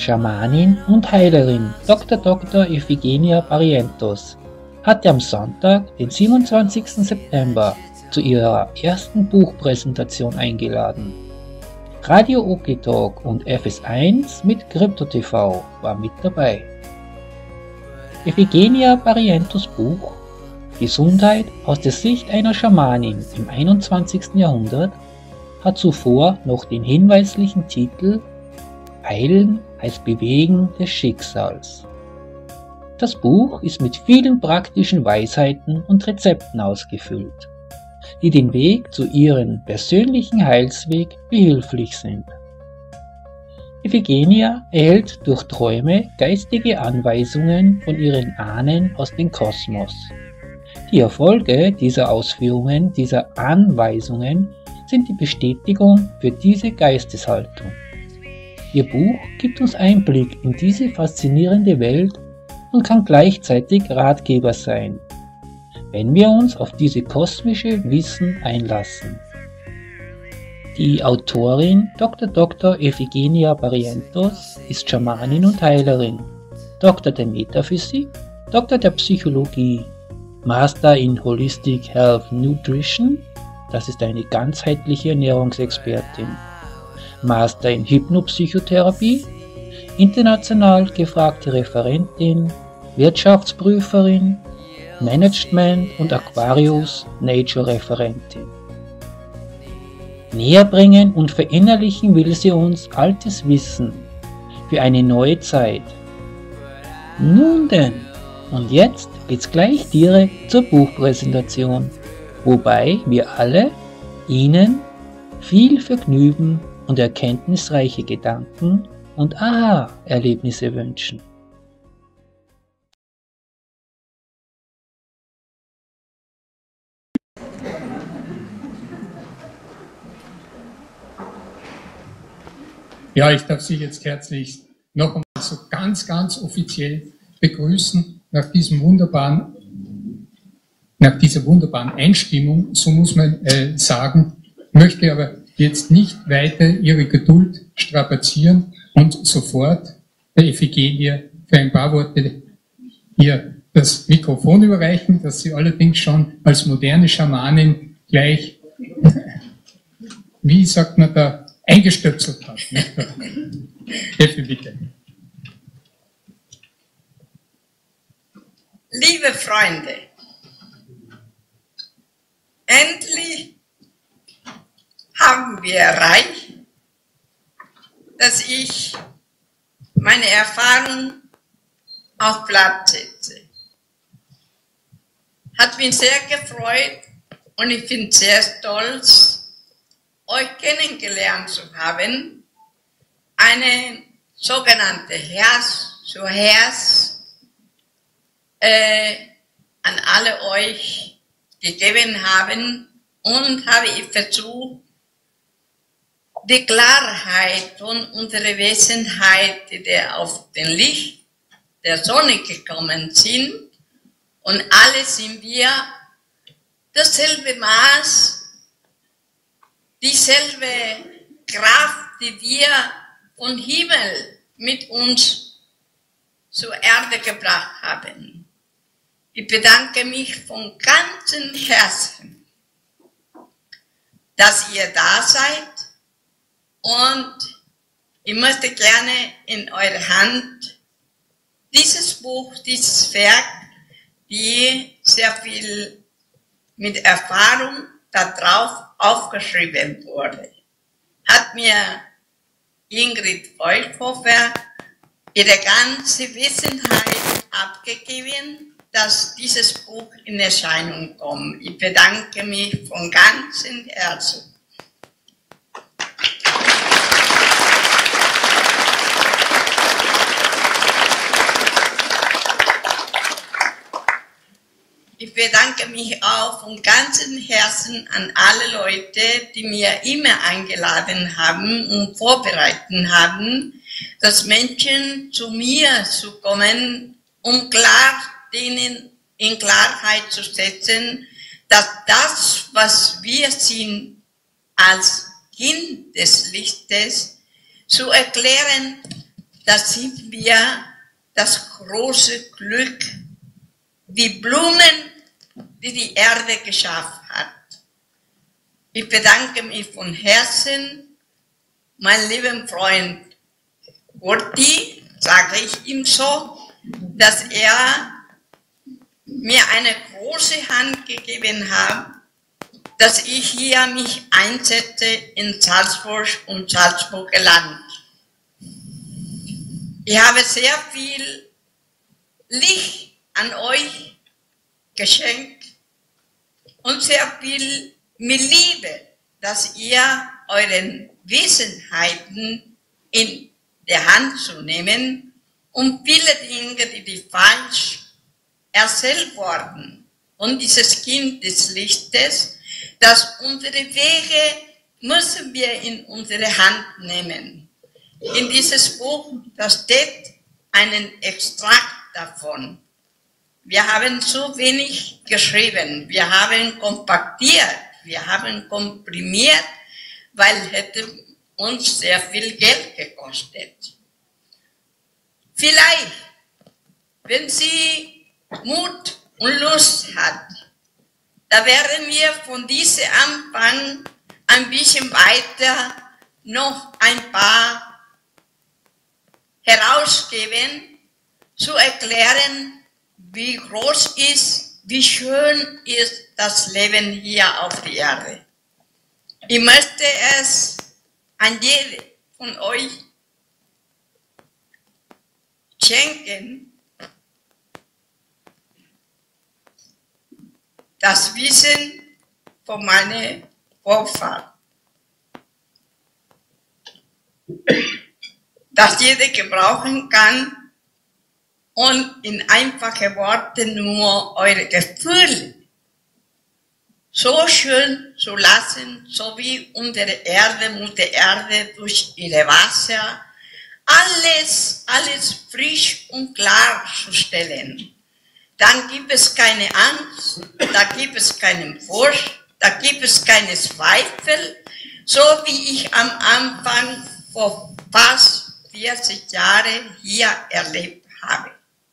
Schamanin und Heilerin Dr. Iphigenia Barrientos hatte am Sonntag, den 27. September, zu ihrer ersten Buchpräsentation eingeladen. Radio Okitalk und FS1 mit Krypto-TV war mit dabei. Iphigenia Barrientos Buch Gesundheit aus der Sicht einer Schamanin im 21. Jahrhundert hat zuvor noch den hinweislichen Titel Heilen als Bewegen des Schicksals. Das Buch ist mit vielen praktischen Weisheiten und Rezepten ausgefüllt, die den Weg zu ihrem persönlichen Heilsweg behilflich sind. Iphigenia erhält durch Träume geistige Anweisungen von ihren Ahnen aus dem Kosmos. Die Erfolge dieser Ausführungen, dieser Anweisungen, sind die Bestätigung für diese Geisteshaltung. Ihr Buch gibt uns Einblick in diese faszinierende Welt und kann gleichzeitig Ratgeber sein, wenn wir uns auf diese kosmische Wissen einlassen. Die Autorin Dr. Iphigenia Barrientos ist Schamanin und Heilerin, Doktor der Metaphysik, Doktor der Psychologie, Master in Holistic Health Nutrition, das ist eine ganzheitliche Ernährungsexpertin, Master in Hypnopsychotherapie, international gefragte Referentin, Wirtschaftsprüferin, Management und Aquarius Nature Referentin. Näherbringen und verinnerlichen will sie uns altes Wissen für eine neue Zeit. Nun denn, und jetzt geht's gleich direkt zur Buchpräsentation, wobei wir alle Ihnen viel Vergnügen und erkenntnisreiche Gedanken und Aha-Erlebnisse wünschen. Ja, ich darf Sie jetzt herzlich noch einmal so ganz offiziell begrüßen nach dieser wunderbaren Einstimmung, so muss man sagen, möchte aber jetzt nicht weiter Ihre Geduld strapazieren und sofort der Iphigenia für ein paar Worte ihr das Mikrofon überreichen, das sie allerdings schon als moderne Schamanin gleich, wie sagt man da, eingestöpselt hat. Effi, bitte. Liebe Freunde, endlich haben wir erreicht, dass ich meine Erfahrung auf Blatt setze. Hat mich sehr gefreut und ich bin sehr stolz, euch kennengelernt zu haben. Eine sogenannte Herz zu Herz an alle euch gegeben haben und habe ich versucht, die Klarheit von unserer Wesenheit, die auf den Licht der Sonne gekommen sind, und alle sind wir dasselbe Maß, dieselbe Kraft, die wir vom Himmel mit uns zur Erde gebracht haben. Ich bedanke mich von ganzem Herzen, dass ihr da seid, und ich möchte gerne in eure Hand dieses Buch, dieses Werk, die sehr viel mit Erfahrung darauf aufgeschrieben wurde, hat mir Ingrid Volkhofer ihre ganze Wissenheit abgegeben, dass dieses Buch in Erscheinung kommt. Ich bedanke mich von ganzem Herzen. Ich bedanke mich auch von ganzem Herzen an alle Leute, die mir immer eingeladen haben und vorbereitet haben, dass Menschen zu mir zu kommen, um denen in Klarheit zu setzen, dass das, was wir sind als Kind des Lichtes, zu erklären, das sind wir das große Glück, die Blumen, die die Erde geschaffen hat. Ich bedanke mich von Herzen, mein lieber Freund Gorti, sage ich ihm so, dass er mir eine große Hand gegeben hat, dass ich hier mich einsetze in Salzburg und Salzburger Land. Ich habe sehr viel Licht an euch geschenkt und sehr viel mit Liebe, dass ihr euren Wesenheiten in der Hand zu nehmen und viele Dinge, die falsch erzählt wurden von dieses Kind des Lichtes, dass unsere Wege müssen wir in unsere Hand nehmen. In dieses Buch, da steht einen Extrakt davon. Wir haben so wenig geschrieben, wir haben kompaktiert, wir haben komprimiert, weil hätte uns sehr viel Geld gekostet. Vielleicht, wenn Sie Mut und Lust hat, da werden wir von diesem Anfang ein bisschen weiter noch ein paar herausgeben, zu erklären, wie groß ist, wie schön ist das Leben hier auf der Erde. Ich möchte es an jeden von euch schenken, das Wissen von meiner Vorfahren, das jeder gebrauchen kann und in einfachen Worten nur eure Gefühle so schön zu lassen, so wie unsere Erde, Mutter Erde durch ihre Wasser, alles frisch und klar zu stellen. Dann gibt es keine Angst, da gibt es keinen Furcht, da gibt es keine Zweifel, so wie ich am Anfang vor fast 40 Jahren hier erlebt habe.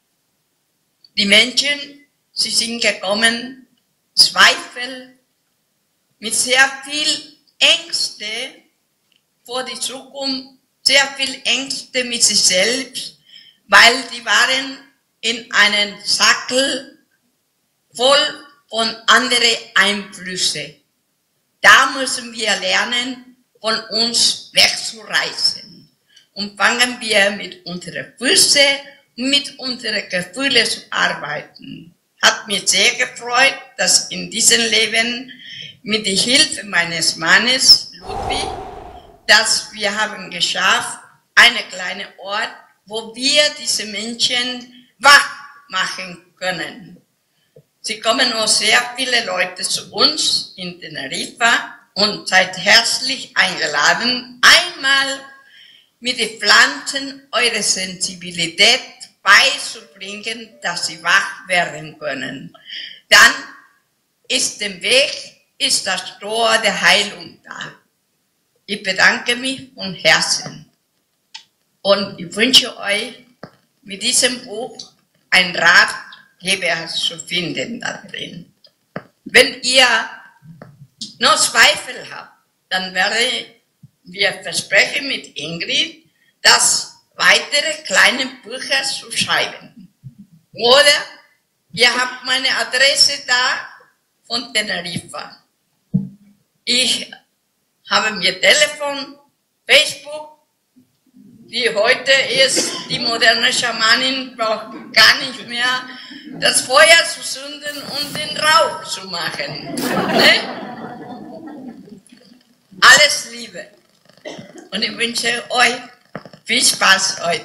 Die Menschen, sie sind gekommen, Zweifel, mit sehr viel Ängste vor die Zukunft, sehr viel Ängste mit sich selbst, weil die waren in einen Sackel voll von anderen Einflüssen. Da müssen wir lernen, von uns wegzureißen. Und fangen wir mit unseren Füßen und mit unseren Gefühlen zu arbeiten. Hat mich sehr gefreut, dass in diesem Leben mit der Hilfe meines Mannes, Ludwig, dass wir haben geschafft, einen kleinen Ort, wo wir diese Menschen wach machen können. Sie kommen auch sehr viele Leute zu uns in Teneriffa und seid herzlich eingeladen, einmal mit den Pflanzen eure Sensibilität beizubringen, dass sie wach werden können. Dann ist der Weg, ist das Tor der Heilung da. Ich bedanke mich von Herzen und ich wünsche euch mit diesem Buch ein Ratgeber zu finden da drin. Wenn ihr noch Zweifel habt, dann werde wir versprechen mit Ingrid, das weitere kleine Bücher zu schreiben. Oder ihr habt meine Adresse da von Teneriffa. Ich habe mir Telefon, Facebook, die heute ist, die moderne Schamanin braucht gar nicht mehr das Feuer zu zünden und den Rauch zu machen. Ne? Alles Liebe. Und ich wünsche euch viel Spaß heute.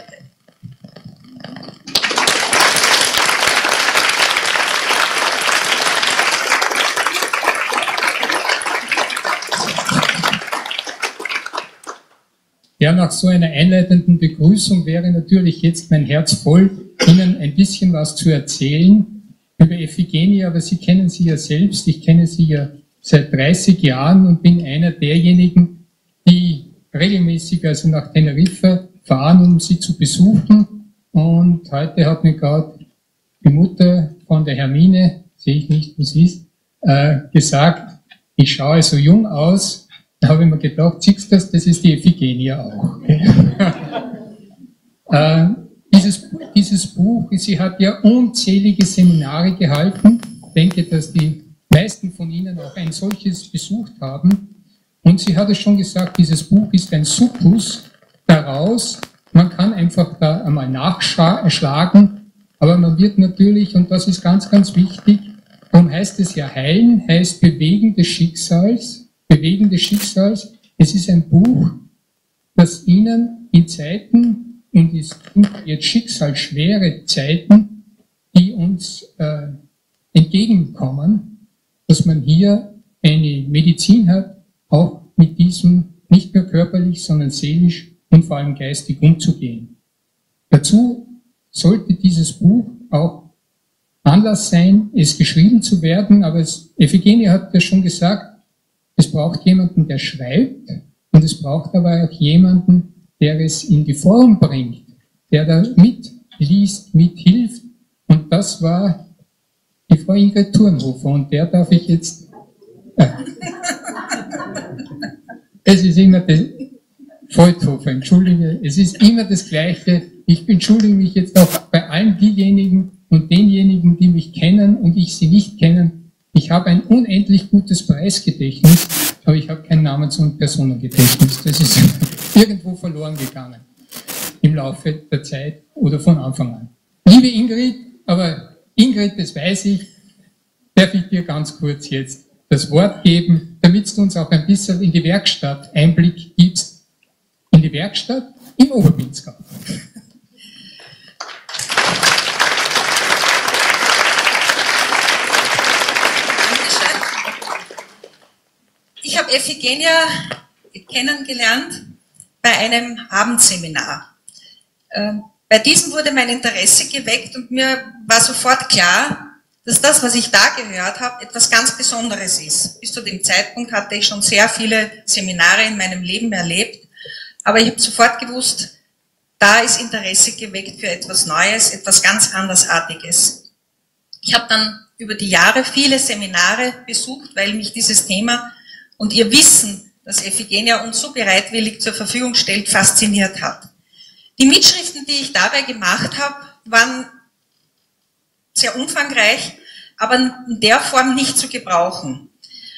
Ja, nach so einer einleitenden Begrüßung wäre natürlich jetzt mein Herz voll, Ihnen ein bisschen was zu erzählen über Iphigenie, aber Sie kennen sie ja selbst. Ich kenne sie ja seit 30 Jahren und bin einer derjenigen, die regelmäßig also nach Teneriffa fahren, um sie zu besuchen. Und heute hat mir gerade die Mutter von der Hermine, sehe ich nicht, wo sie ist, gesagt, ich schaue so jung aus. Da habe ich mir gedacht, siehst du das, das ist die Iphigenia auch. Dieses Buch, sie hat ja unzählige Seminare gehalten. Ich denke, dass die meisten von Ihnen auch ein solches besucht haben. Und sie hat es schon gesagt, dieses Buch ist ein Sukkus daraus. Man kann einfach da einmal nachschlagen, aber man wird natürlich, und das ist ganz, ganz wichtig, darum heißt es ja heilen, heißt Bewegen des Schicksals. Bewegen des Schicksals. Es ist ein Buch, das Ihnen in Zeiten, und es sind jetzt schicksalsschwere Zeiten, die uns entgegenkommen, dass man hier eine Medizin hat, auch mit diesem nicht nur körperlich, sondern seelisch und vor allem geistig umzugehen. Dazu sollte dieses Buch auch Anlass sein, es geschrieben zu werden, aber Iphigenia hat ja schon gesagt, es braucht jemanden, der schreibt, und es braucht aber auch jemanden, der es in die Form bringt, der da mitliest, mithilft, und das war die Frau Ingrid Thurnhofer, und der darf ich jetzt... Es ist immer das... Feuthofer, entschuldige, es ist immer das Gleiche. Ich entschuldige mich jetzt auch bei allen diejenigen und denjenigen, die mich kennen und ich sie nicht kennen. Ich habe ein unendlich gutes Preisgedächtnis, aber ich habe kein Namens- und Personengedächtnis. Das ist irgendwo verloren gegangen im Laufe der Zeit oder von Anfang an. Liebe Ingrid, aber Ingrid, das weiß ich, darf ich dir ganz kurz jetzt das Wort geben, damit du uns auch ein bisschen in die Werkstatt Einblick gibst. In die Werkstatt im Oberpinzgau. Ich habe Iphigenia kennengelernt bei einem Abendseminar. Bei diesem wurde mein Interesse geweckt und mir war sofort klar, dass das, was ich da gehört habe, etwas ganz Besonderes ist. Bis zu dem Zeitpunkt hatte ich schon sehr viele Seminare in meinem Leben erlebt, aber ich habe sofort gewusst, da ist Interesse geweckt für etwas Neues, etwas ganz Andersartiges. Ich habe dann über die Jahre viele Seminare besucht, weil mich dieses Thema und ihr Wissen, das Iphigenia uns so bereitwillig zur Verfügung stellt, fasziniert hat. Die Mitschriften, die ich dabei gemacht habe, waren sehr umfangreich, aber in der Form nicht zu gebrauchen.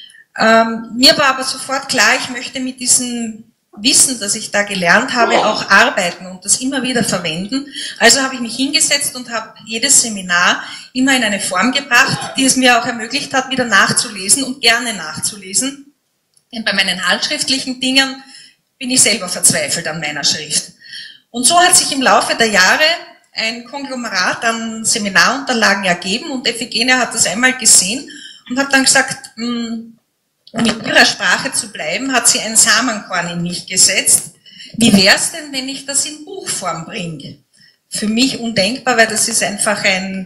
Mir war aber sofort klar, ich möchte mit diesem Wissen, das ich da gelernt habe, auch arbeiten und das immer wieder verwenden. Also habe ich mich hingesetzt und habe jedes Seminar immer in eine Form gebracht, die es mir auch ermöglicht hat, wieder nachzulesen und gerne nachzulesen. Denn bei meinen handschriftlichen Dingen bin ich selber verzweifelt an meiner Schrift. Und so hat sich im Laufe der Jahre ein Konglomerat an Seminarunterlagen ergeben und Iphigenia hat das einmal gesehen und hat dann gesagt, um in ihrer Sprache zu bleiben, hat sie ein Samenkorn in mich gesetzt. Wie wäre es denn, wenn ich das in Buchform bringe? Für mich undenkbar, weil das ist einfach ein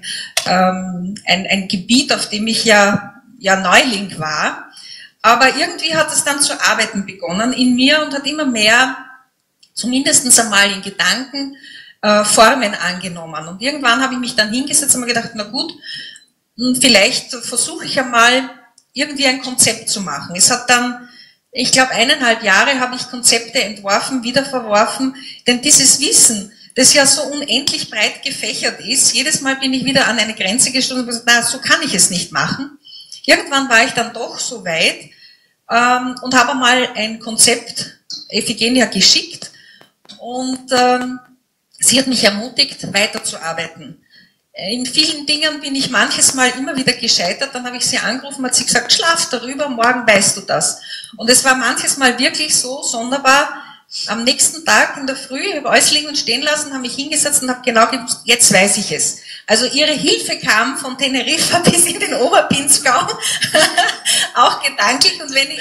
Gebiet, auf dem ich ja Neuling war. Aber irgendwie hat es dann zu arbeiten begonnen in mir und hat immer mehr, zumindest einmal in Gedanken, Formen angenommen. Und irgendwann habe ich mich dann hingesetzt und mir gedacht, na gut, vielleicht versuche ich einmal irgendwie ein Konzept zu machen. Es hat dann, ich glaube, 1,5 Jahre habe ich Konzepte entworfen, wieder verworfen, denn dieses Wissen, das ja so unendlich breit gefächert ist, jedes Mal bin ich wieder an eine Grenze gestoßen und gesagt, na, so kann ich es nicht machen. Irgendwann war ich dann doch so weit und habe mal ein Konzept Iphigenia geschickt und sie hat mich ermutigt, weiterzuarbeiten. In vielen Dingen bin ich manches Mal immer wieder gescheitert, dann habe ich sie angerufen, hat sie gesagt, schlaf darüber, morgen weißt du das. Und es war manches Mal wirklich so sonderbar, am nächsten Tag in der Früh, ich habe alles liegen und stehen lassen, habe mich hingesetzt und habe genau gewusst, jetzt weiß ich es. Also ihre Hilfe kam von Teneriffa bis in den Oberpinzgau, auch gedanklich, und wenn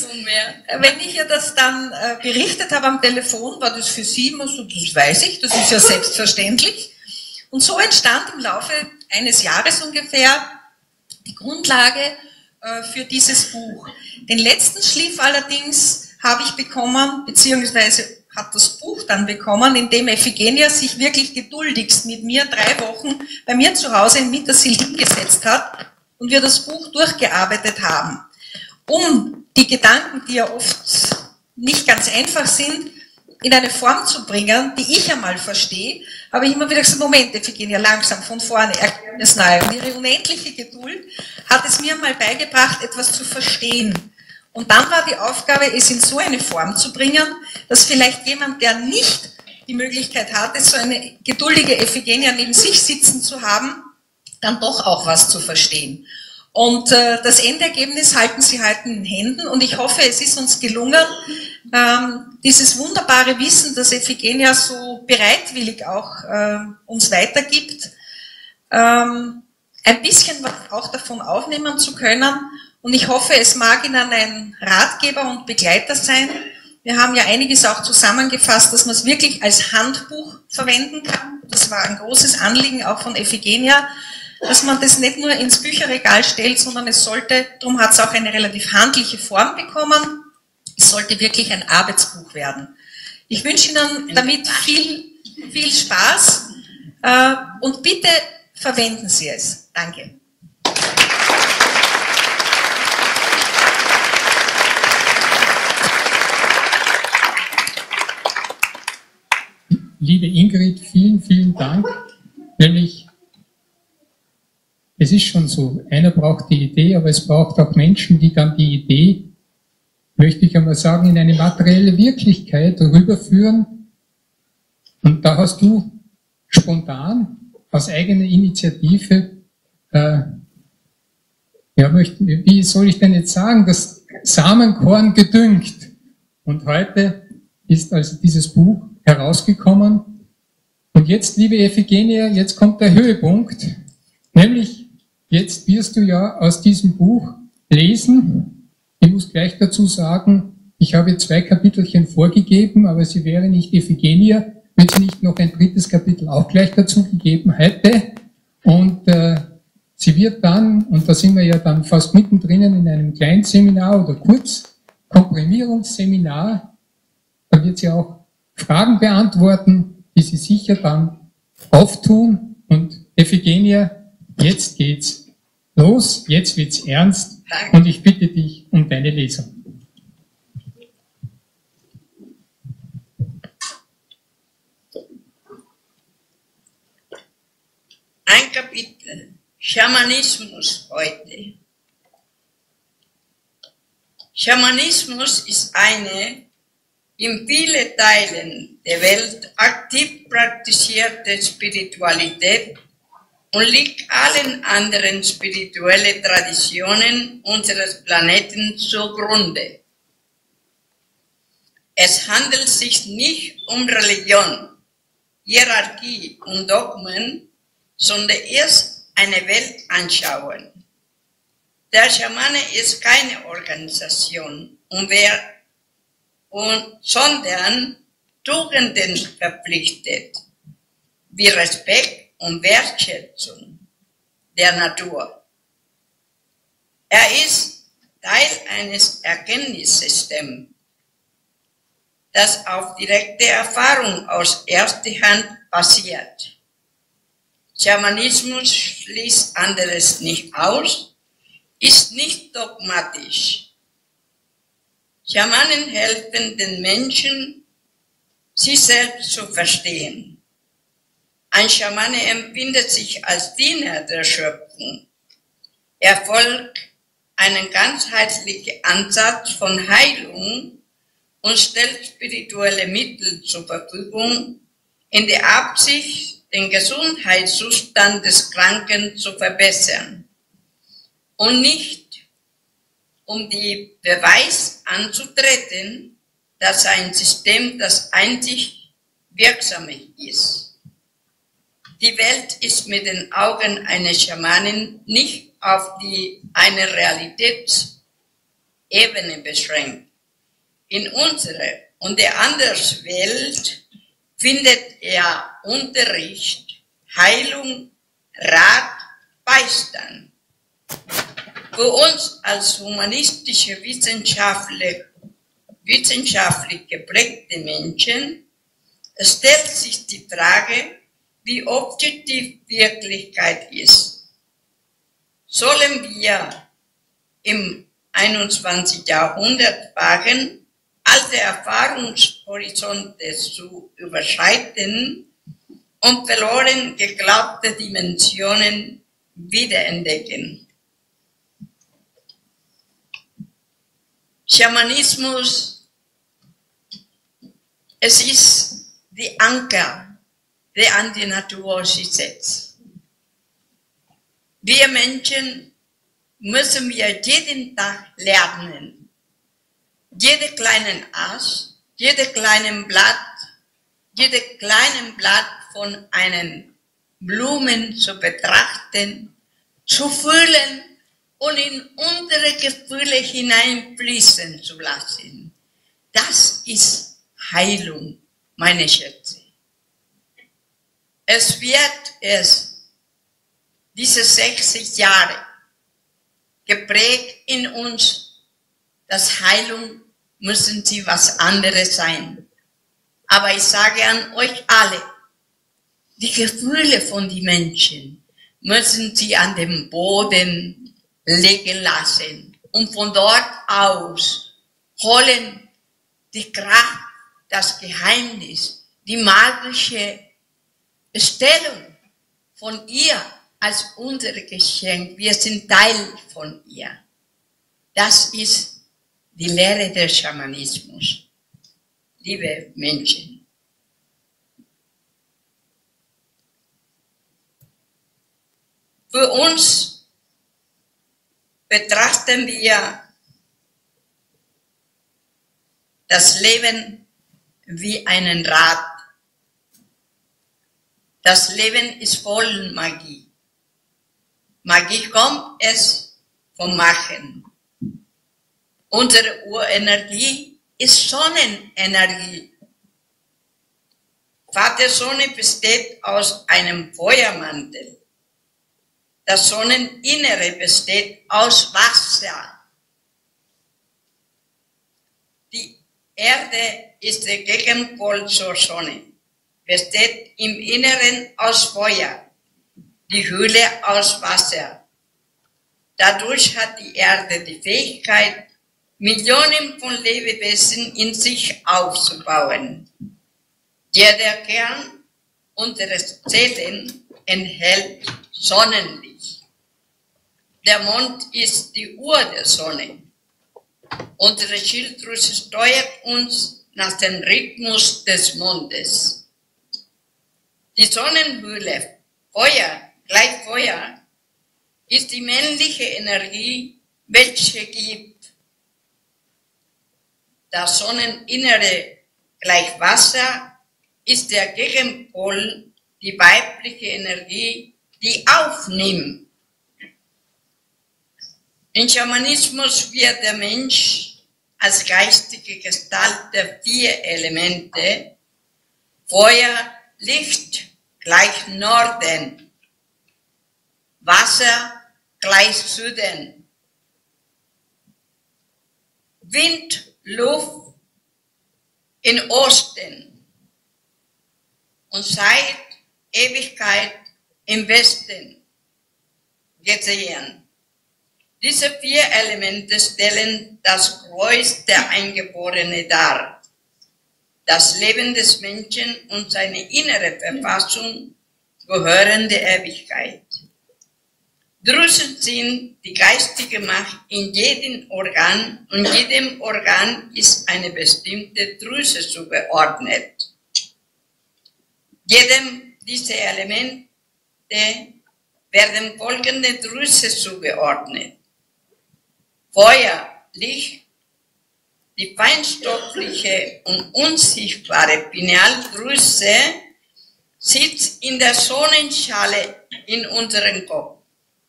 ich ihr das dann berichtet habe am Telefon, war das für sie immer so, das weiß ich, das ist ja selbstverständlich. Und so entstand im Laufe eines Jahres ungefähr die Grundlage für dieses Buch. Den letzten Schliff allerdings habe ich bekommen, beziehungsweise hat das Buch dann bekommen, in dem Iphigenia sich wirklich geduldigst mit mir 3 Wochen bei mir zu Hause in Mittersill hingesetzt hat und wir das Buch durchgearbeitet haben, um die Gedanken, die ja oft nicht ganz einfach sind, in eine Form zu bringen, die ich einmal verstehe, habe ich immer wieder gesagt, Moment, Iphigenia, langsam, von vorne, Ergebnis neu. Und ihre unendliche Geduld hat es mir mal beigebracht, etwas zu verstehen. Und dann war die Aufgabe, es in so eine Form zu bringen, dass vielleicht jemand, der nicht die Möglichkeit hatte, so eine geduldige Iphigenia neben sich sitzen zu haben, dann doch auch was zu verstehen. Und das Endergebnis halten Sie heute in den Händen und ich hoffe, es ist uns gelungen, dieses wunderbare Wissen, das Iphigenia so bereitwillig auch uns weitergibt, ein bisschen auch davon aufnehmen zu können. Und ich hoffe, es mag Ihnen ein Ratgeber und Begleiter sein. Wir haben ja einiges auch zusammengefasst, dass man es wirklich als Handbuch verwenden kann. Das war ein großes Anliegen auch von Iphigenia, dass man das nicht nur ins Bücherregal stellt, sondern es sollte, darum hat es auch eine relativ handliche Form bekommen, es sollte wirklich ein Arbeitsbuch werden. Ich wünsche Ihnen damit viel Spaß und bitte verwenden Sie es. Danke. Liebe Ingrid, vielen Dank. Nämlich, es ist schon so, einer braucht die Idee, aber es braucht auch Menschen, die dann die Idee, möchte ich einmal sagen, in eine materielle Wirklichkeit rüberführen. Und da hast du spontan, aus eigener Initiative, wie soll ich denn jetzt sagen, das Samenkorn gedüngt. Und heute ist also dieses Buch herausgekommen. Und jetzt, liebe Iphigenia, jetzt kommt der Höhepunkt, nämlich jetzt wirst du ja aus diesem Buch lesen. Ich muss gleich dazu sagen, ich habe 2 Kapitelchen vorgegeben, aber sie wäre nicht Iphigenia, wenn sie nicht noch ein 3. Kapitel auch gleich dazu gegeben hätte. Und sie wird dann, und da sind wir ja dann fast mittendrin in einem Kleinseminar oder Kurzkomprimierungsseminar, da wird sie auch Fragen beantworten, die sie sicher dann auftun. Und Iphigenia, jetzt geht's los, jetzt wird's ernst und ich bitte dich um deine Lesung. Ein Kapitel Schamanismus heute. Schamanismus ist eine in vielen Teilen der Welt aktiv praktizierte Spiritualität und liegt allen anderen spirituellen Traditionen unseres Planeten zugrunde. Es handelt sich nicht um Religion, Hierarchie und Dogmen, sondern erst eine Weltanschauung. Der Schamane ist keine Organisation, sondern Tugenden verpflichtet, wie Respekt und Wertschätzung der Natur. Er ist Teil eines Erkenntnissystems, das auf direkte Erfahrung aus erster Hand basiert. Schamanismus schließt anderes nicht aus, ist nicht dogmatisch. Schamanen helfen den Menschen, sich selbst zu verstehen. Ein Schamane empfindet sich als Diener der Schöpfung. Er folgt einem ganzheitlichen Ansatz von Heilung und stellt spirituelle Mittel zur Verfügung, in der Absicht, den Gesundheitszustand des Kranken zu verbessern und nicht um die Beweis anzutreten, dass ein System das einzig Wirksame ist. Die Welt ist mit den Augen eines Schamanen nicht auf eine Realitätsebene beschränkt. In unserer und der anderen Welt findet er Unterricht, Heilung, Rat, Beistand. Für uns als humanistische Wissenschaftler wissenschaftlich geprägte Menschen stellt sich die Frage, wie objektiv Wirklichkeit ist. Sollen wir im 21. Jahrhundert wagen, alte Erfahrungshorizonte zu überschreiten und verloren geglaubte Dimensionen wiederentdecken? Schamanismus, es ist die Anker, der an die Natur sich setzt. Wir Menschen müssen wir jeden Tag lernen, jeden kleinen Ast, jeden kleinen Blatt von einem Blumen zu betrachten, zu fühlen und in unsere Gefühle hineinfließen zu lassen. Das ist Heilung, meine Schätze. Es wird diese 60 Jahre geprägt in uns, dass Heilung müssen sie was anderes sein. Aber ich sage an euch alle, die Gefühle von den Menschen müssen sie an den Boden legen lassen. Und von dort aus holen die Kraft, das Geheimnis, die magische Stellung von ihr als unser Geschenk. Wir sind Teil von ihr. Das ist die Lehre des Schamanismus. Liebe Menschen. Für uns betrachten wir das Leben wie einen Rad. Das Leben ist voll Magie. Magie kommt es vom Machen. Unsere Urenergie ist Sonnenenergie. Vater Sonne besteht aus einem Feuermantel. Das Sonneninnere besteht aus Wasser. Die Erde ist der Gegenpol zur Sonne, besteht im Inneren aus Feuer, die Hülle aus Wasser. Dadurch hat die Erde die Fähigkeit, Millionen von Lebewesen in sich aufzubauen. Jeder Kern unseres Zellen enthält Sonnenlicht. Der Mond ist die Uhr der Sonne. Unsere Schilddrüse steuert uns nach dem Rhythmus des Mondes. Die Sonnenhülle, Feuer, gleich Feuer, ist die männliche Energie, welche gibt. Das Sonneninnere, gleich Wasser, ist der Gegenpol, die weibliche Energie, die aufnimmt. Im Schamanismus wird der Mensch als geistige Gestalt der 4 Elemente, Feuer, Licht gleich Norden, Wasser gleich Süden, Wind, Luft in Osten und Zeit, Ewigkeit im Westen gesehen. Diese 4 Elemente stellen das größte Eingeborene dar. Das Leben des Menschen und seine innere Verfassung gehören der Ewigkeit. Drüsen sind die geistige Macht in jedem Organ und jedem Organ ist eine bestimmte Drüse zugeordnet. Jedem dieser Elemente werden folgende Drüse zugeordnet. Feuer, Licht, die feinstoffliche und unsichtbare Pinealdrüse sitzt in der Sonnenschale in unserem Kopf.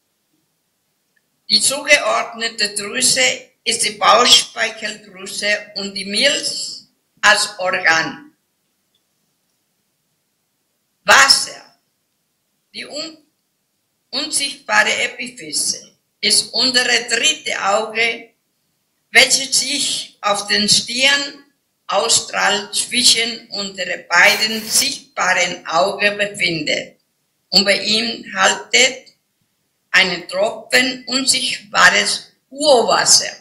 Die zugeordnete Drüse ist die Bauchspeicheldrüse und die Milz als Organ. Wasser, die unsichtbare Epiphyse, ist unsere dritte Auge, welches sich auf den Stirn ausstrahlt, zwischen unsere beiden sichtbaren Augen befindet. Und bei ihm haltet einen Tropfen unsichtbares Urwasser.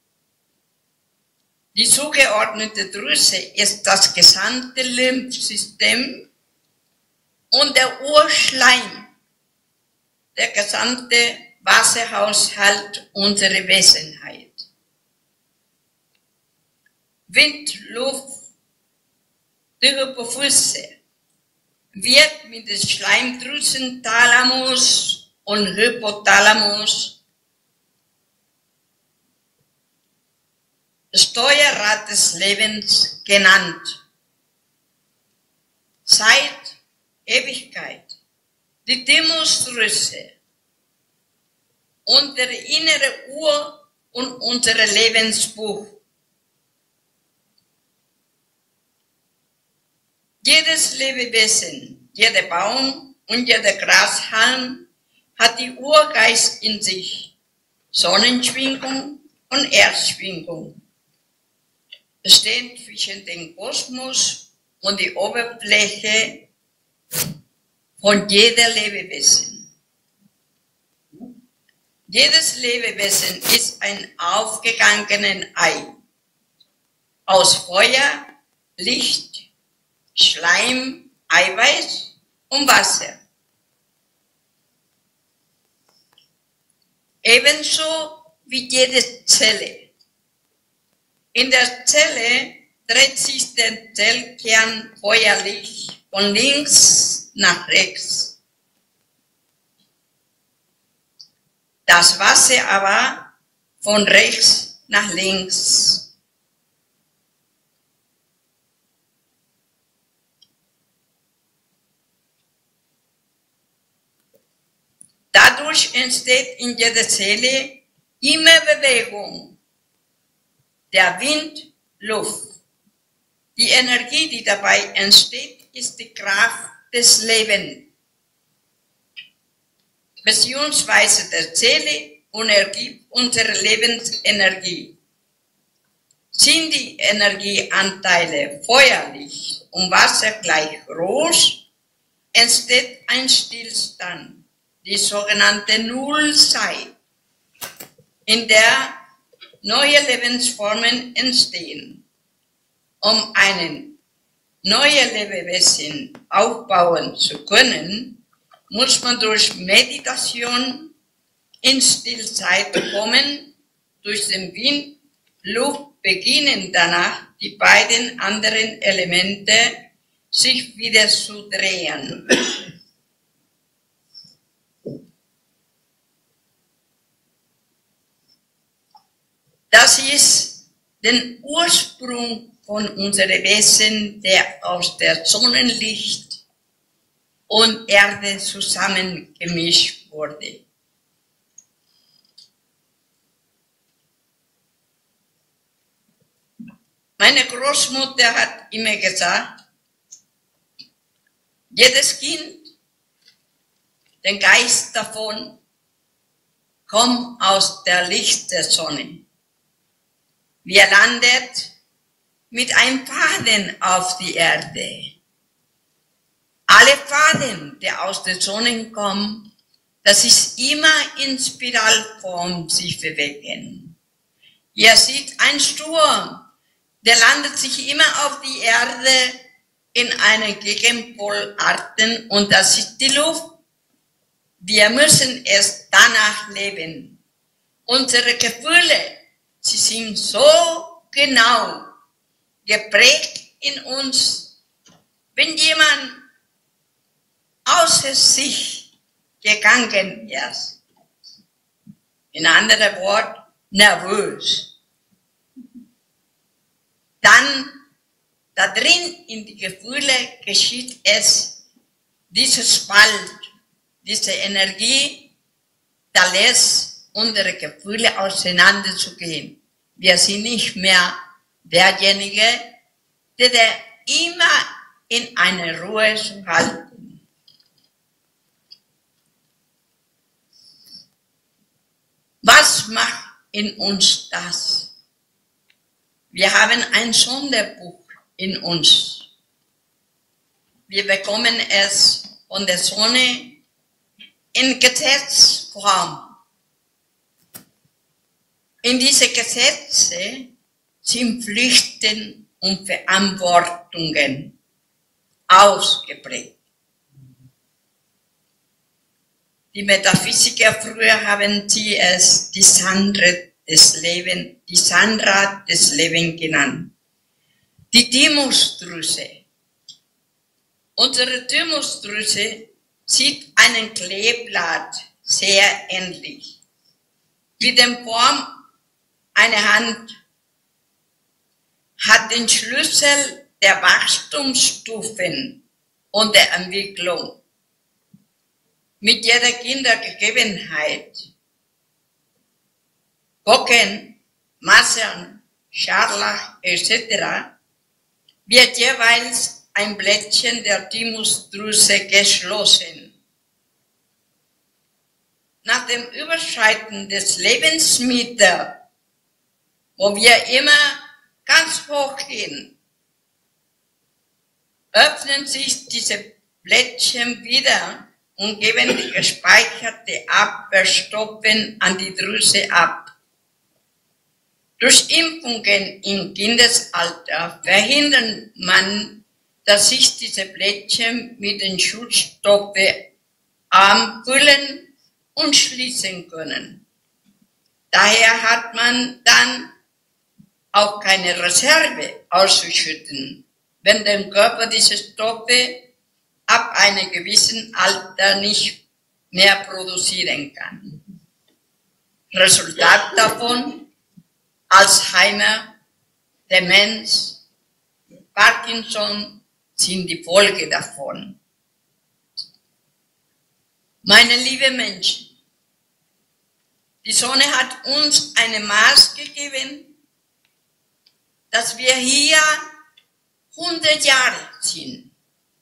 Die zugeordnete Drüse ist das gesamte Lymphsystem und der Urschleim, der gesamte Wasserhaushalt unserer Wesenheit. Wind, Luft, die Hypophyse wird mit den Schleimdrüsen Thalamus und Hypothalamus, Steuerrad des Lebens, genannt. Zeit, Ewigkeit, die Thymusdrüse, unsere innere Uhr und unser Lebensbuch. Jedes Lebewesen, jeder Baum und jeder Grashalm hat die Urgeist in sich, Sonnenschwingung und Erdschwingung. Es steht zwischen dem Kosmos und die Oberfläche von jeder Lebewesen. Jedes Lebewesen ist ein aufgegangenes Ei aus Feuer, Licht, Schleim, Eiweiß und Wasser. Ebenso wie jede Zelle. In der Zelle dreht sich der Zellkern feuerlich von links nach rechts. Das Wasser aber von rechts nach links. Dadurch entsteht in jeder Zelle immer Bewegung. Der Wind, Luft. Die Energie, die dabei entsteht, ist die Kraft des Lebens, beziehungsweise der Zelle, und ergibt unsere Lebensenergie. Sind die Energieanteile Feuer, Licht und Wasser gleich groß, entsteht ein Stillstand, die sogenannte Nullzeit, in der neue Lebensformen entstehen. Um einen neuen Lebewesen aufbauen zu können, muss man durch Meditation in Stillzeit kommen, durch den Wind, Luft beginnen danach die beiden anderen Elemente sich wieder zu drehen. Das ist der Ursprung von unserem Wesen, der aus der Sonnenlicht und Erde zusammengemischt wurde. Meine Großmutter hat immer gesagt, jedes Kind, den Geist davon, kommt aus der Licht der Sonne. Wir landet mit einem Faden auf die Erde. Alle Faden, die aus der Sonne kommen, das ist immer in Spiralform sich bewegen. Ihr seht einen Sturm, der landet sich immer auf die Erde in einen Gegenpolarten und das ist die Luft. Wir müssen erst danach leben. Unsere Gefühle, sie sind so genau geprägt in uns. Wenn jemand außer sich gegangen ist, in anderen Worten nervös, dann da drin in die Gefühle geschieht es, dieses Spalt, diese Energie, da lässt unsere Gefühle auseinanderzugehen. Wir sind nicht mehr derjenige, der immer in einer Ruhe zu halten. Was macht in uns das? Wir haben ein Sonderbuch in uns. Wir bekommen es von der Sonne in Gesetzform. In diese Gesetze sind Pflichten und Verantwortungen ausgeprägt. Die Metaphysiker früher haben sie es die Sandra des Lebens genannt. Die Thymusdrüse. Unsere Thymusdrüse sieht einem Kleeblatt sehr ähnlich. Mit der Form einer Hand, hat den Schlüssel der Wachstumsstufen und der Entwicklung. Mit jeder Kindergegebenheit, Pocken, Masern, Scharlach etc. wird jeweils ein Blättchen der Thymusdrüse geschlossen. Nach dem Überschreiten des Lebensmittels, wo wir immer ganz hoch gehen, öffnen sich diese Blättchen wieder und geben die gespeicherte Abwehrstoffe an die Drüse ab. Durch Impfungen im Kindesalter verhindert man, dass sich diese Blättchen mit den Schutzstoffen anfüllen und schließen können. Daher hat man dann auch keine Reserve auszuschütten, wenn der Körper diese Stoffe ab einem gewissen Alter nicht mehr produzieren kann. Resultat davon: Alzheimer, Demenz, Parkinson sind die Folge davon. Meine lieben Menschen, die Sonne hat uns eine Maß gegeben, dass wir hier 100 Jahre sind.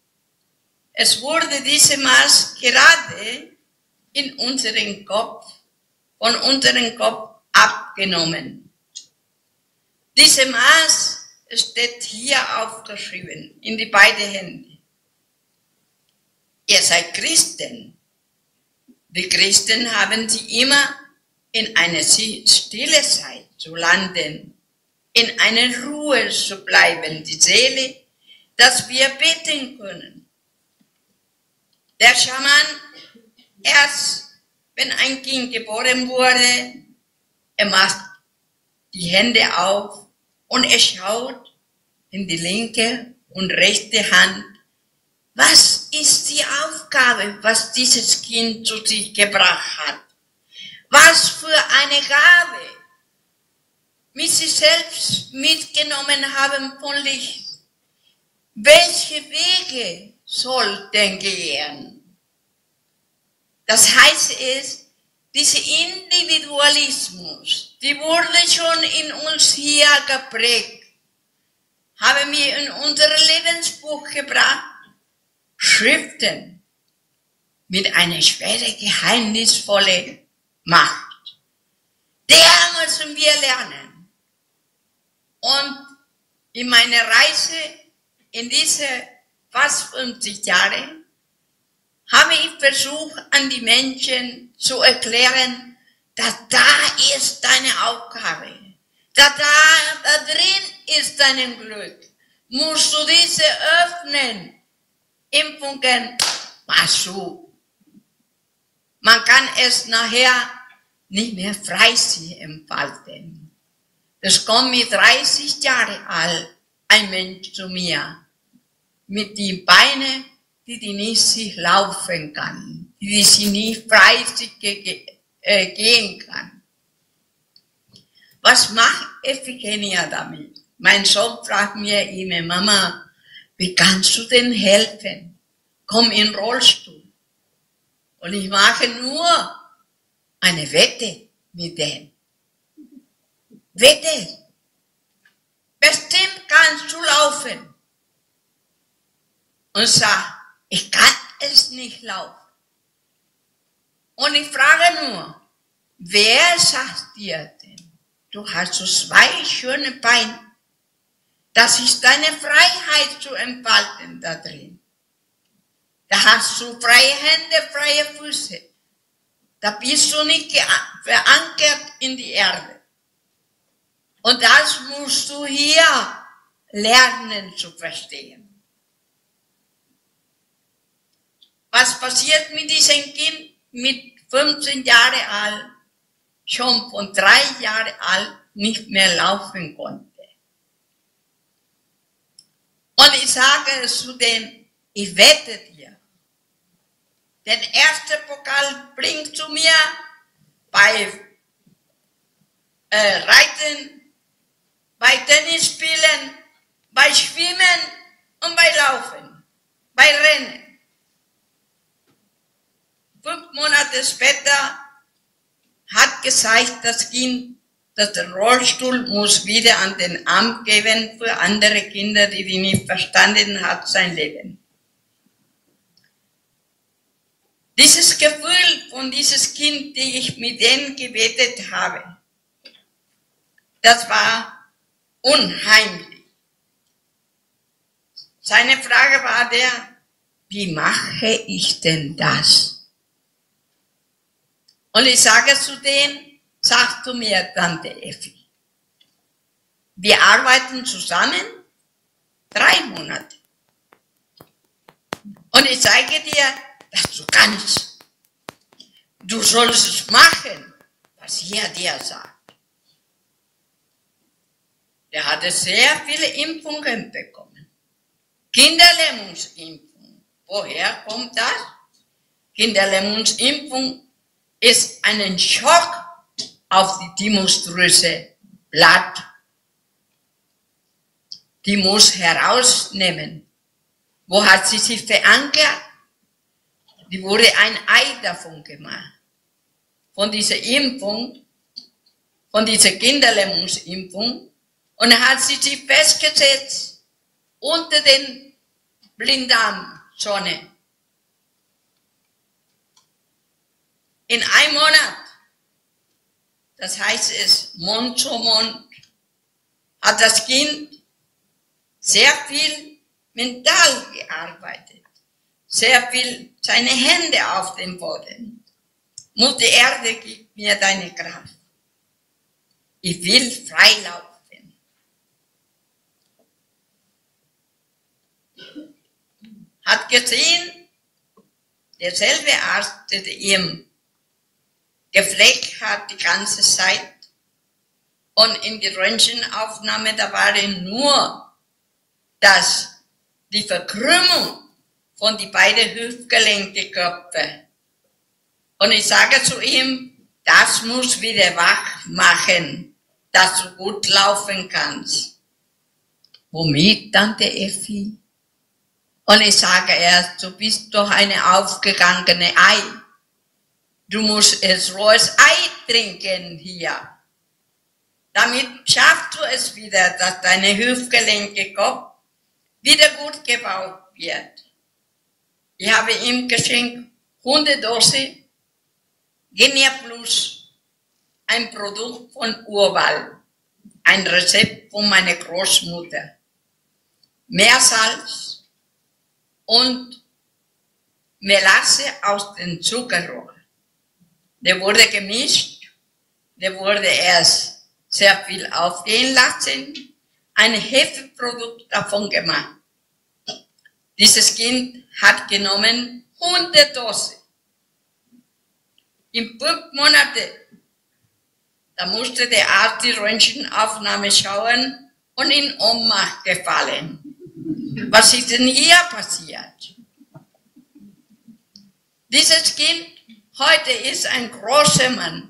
Es wurde diese Maß gerade in unseren Kopf, von unserem Kopf abgenommen. Diese Maß steht hier aufgeschrieben, in die beiden Hände. Ihr seid Christen. Die Christen haben sie immer in eine stille Zeit zu landen, in einer Ruhe zu bleiben, die Seele, dass wir beten können. Der Schaman, erst wenn ein Kind geboren wurde, er macht die Hände auf und er schaut in die linke und rechte Hand. Was ist die Aufgabe, was dieses Kind zu sich gebracht hat? Was für eine Gabe mit sich selbst mitgenommen haben von Licht. Welche Wege sollten gehen? Das heißt es, dieser Individualismus, die wurde schon in uns hier geprägt, haben wir in unser Lebensbuch gebracht, Schriften mit einer schweren, geheimnisvollen Macht. Der müssen wir lernen. Und in meiner Reise in diese fast 50 Jahre habe ich versucht, an die Menschen zu erklären, dass da ist deine Aufgabe. Da drin ist dein Glück. Musst du diese öffnen. Impfungen, machst du. Man kann es nachher nicht mehr frei sich entfalten. Es kommt mit 30 Jahren alt ein Mensch zu mir, mit den Beinen, die nicht sich laufen kann, die sie nicht frei sich gehen kann. Was macht Ephigenia damit? Mein Sohn fragt mir immer, Mama, wie kannst du denn helfen? Komm in den Rollstuhl. Und ich mache nur eine Wette mit dem. Wette. Bestimmt kannst du laufen. Und sag, ich kann es nicht laufen. Und ich frage nur, wer sagt dir denn? Du hast so 2 schöne Beine. Das ist deine Freiheit zu entfalten da drin. Da hast du freie Hände, freie Füße. Da bist du nicht verankert in die Erde. Und das musst du hier lernen zu verstehen. Was passiert mit diesem Kind mit 15 Jahre alt, schon von 3 Jahren alt nicht mehr laufen konnte? Und ich sage zu dem, ich wette dir, den ersten Pokal bringt zu mir bei Reiten, bei Tennisspielen, bei Schwimmen und bei Laufen, bei Rennen. 5 Monate später hat gesagt, das Kind, dass der Rollstuhl muss wieder an den Arm geben für andere Kinder, die nicht verstanden hat, sein Leben. Dieses Gefühl von dieses Kind, die ich mit denen gebetet habe, das war unheimlich. Seine Frage war wie mache ich denn das? Und ich sage zu denen, sag du mir, Tante Effi, wir arbeiten zusammen 3 Monate. Und ich zeige dir, dass du kannst. Du sollst es machen, was er dir sagt. Er hatte sehr viele Impfungen bekommen. Kinderlähmungsimpfung. Woher kommt das? Kinderlähmungsimpfung ist ein Schock auf die Thymusdrüse, Blatt. Die muss herausnehmen. Wo hat sie sich verankert? Die wurde ein Ei davon gemacht. Von dieser Impfung, von dieser Kinderlähmungsimpfung. Und dann hat sie sich festgesetzt unter den Blinddarmzone. In 1 Monat, das heißt es Mund zu Mund, hat das Kind sehr viel mental gearbeitet, sehr viel seine Hände auf dem Boden. Mutter Erde, gib mir deine Kraft. Ich will frei laufen. Hat gesehen, derselbe Arzt, der ihm gepflegt hat die ganze Zeit. Und in die Röntgenaufnahme, da war nur, dass die Verkrümmung von die beiden Hüftgelenkeköpfe. Und ich sage zu ihm, das muss wieder wach machen, dass du gut laufen kannst. Womit, Tante Effi? Und ich sage erst, du bist doch eine aufgegangene Ei. Du musst es rohes Ei trinken hier. Damit schaffst du es wieder, dass deine Hüftgelenke-Kopf wieder gut gebaut wird. Ich habe ihm geschenkt Hundedose Genia Plus, ein Produkt von Urwald, ein Rezept von meiner Großmutter. Meersalz und Melasse aus dem Zuckerrohr. Der wurde gemischt, der wurde erst sehr viel aufgehen lassen, ein Hefeprodukt davon gemacht. Dieses Kind hat genommen 100 Dosen. In 5 Monaten, da musste der Arzt die Röntgenaufnahme schauen und in Ohnmacht gefallen. Was ist denn hier passiert? Dieses Kind heute ist ein großer Mann.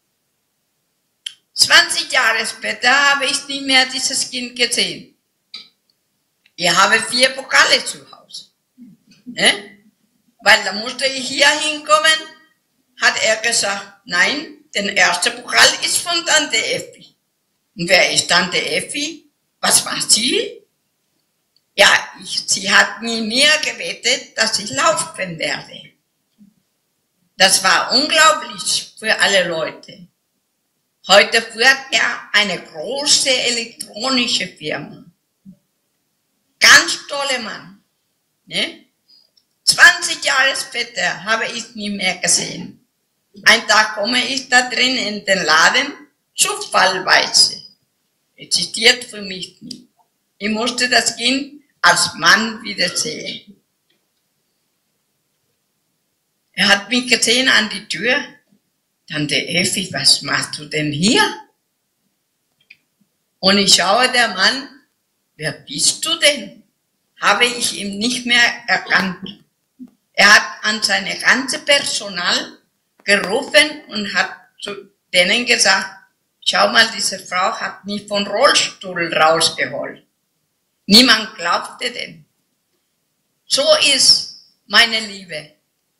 20 Jahre später habe ich nicht mehr dieses Kind gesehen. Ich habe 4 Pokale zu Hause. Ne? Weil da musste ich hier hinkommen, hat er gesagt, nein, der erste Pokal ist von Tante Effi. Und wer ist Tante Effi? Was macht sie? Ja, sie hat mir gebetet, dass ich laufen werde. Das war unglaublich für alle Leute. Heute führt er eine große elektronische Firma. Ganz toller Mann. Ne? 20 Jahre später habe ich ihn nie mehr gesehen. Ein Tag komme ich da drin in den Laden, zufallweise. Existiert für mich nie. Ich musste das Kind als Mann wiedersehen. Er hat mich gesehen an die Tür. Tante Effi, was machst du denn hier? Und ich schaue der Mann, wer bist du denn? Habe ich ihn nicht mehr erkannt. Er hat an seine ganze Personal gerufen und hat zu denen gesagt, schau mal, diese Frau hat mich vom Rollstuhl rausgeholt. Niemand glaubte denn. So ist meine Liebe.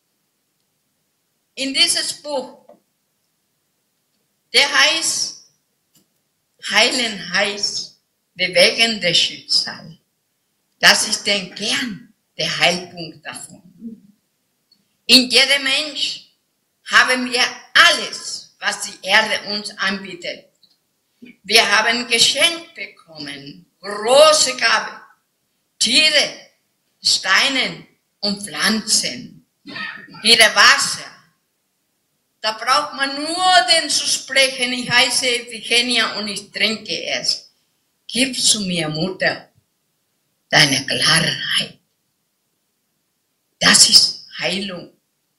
In dieses Buch, der heißt Heilen heißt bewegende Schicksal. Das ist denn gern der Heilpunkt davon. In jedem Mensch haben wir alles, was die Erde uns anbietet. Wir haben geschenkt bekommen, große Gabe, Tiere, Steine und Pflanzen, ihre Wasser. Da braucht man nur den zu sprechen, ich heiße Ephigenia und ich trinke es. Gib zu mir, Mutter, deine Klarheit. Das ist Heilung.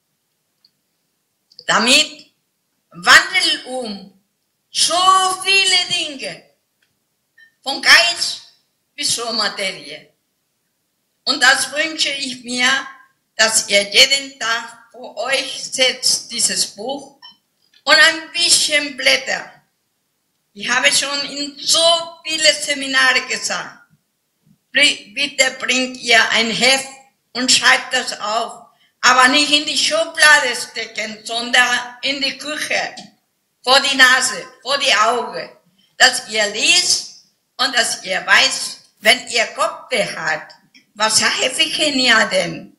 Damit wandelt so viele Dinge, von Geist bis zur Materie. Und das wünsche ich mir, dass ihr jeden Tag vor euch setzt, dieses Buch, und ein bisschen Blätter. Ich habe schon in so viele Seminare gesagt, bitte bringt ihr ein Heft und schreibt das auf, aber nicht in die Schublade stecken, sondern in die Küche, vor die Nase, vor die Augen, dass ihr liest und dass ihr weiß, wenn ihr Kopfweh habt, was helfe ich Ihnen denn?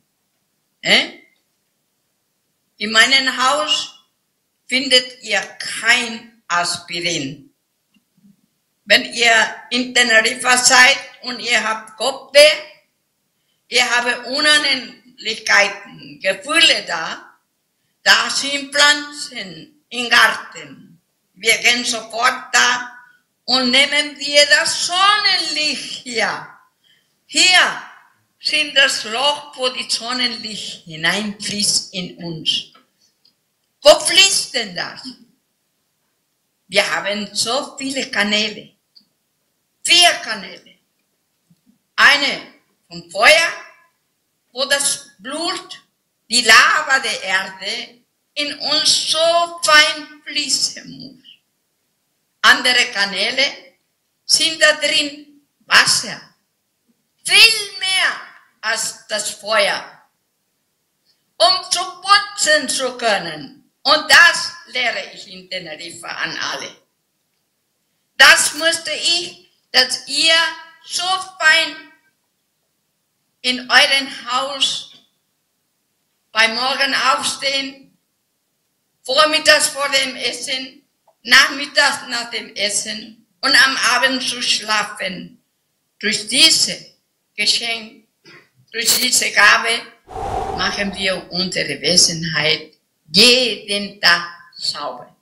In meinem Haus findet ihr kein Aspirin. Wenn ihr in Teneriffa seid und ihr habt Kopfweh, ihr habt Unannehmlichkeiten, Gefühle da sind Pflanzen im Garten. Wir gehen sofort da und nehmen wir das Sonnenlicht hier. Hier sind das Loch, wo die Sonnenlicht hineinfließt in uns. Wo fließt denn das? Wir haben so viele Kanäle. 4 Kanäle. Eine vom Feuer, wo das Blut, die Lava der Erde in uns so fein fließen muss. Andere Kanäle sind da drin Wasser. Viel mehr als das Feuer, um zu putzen zu können. Und das lehre ich in Teneriffa an alle. Das musste ich, dass ihr so fein in eurem Haus beim Morgen aufstehen, vormittags vor dem Essen, nachmittags nach dem Essen und am Abend zu schlafen. Durch diese Geschenk, durch diese Gabe machen wir unsere Wesenheit jeden Tag sauber.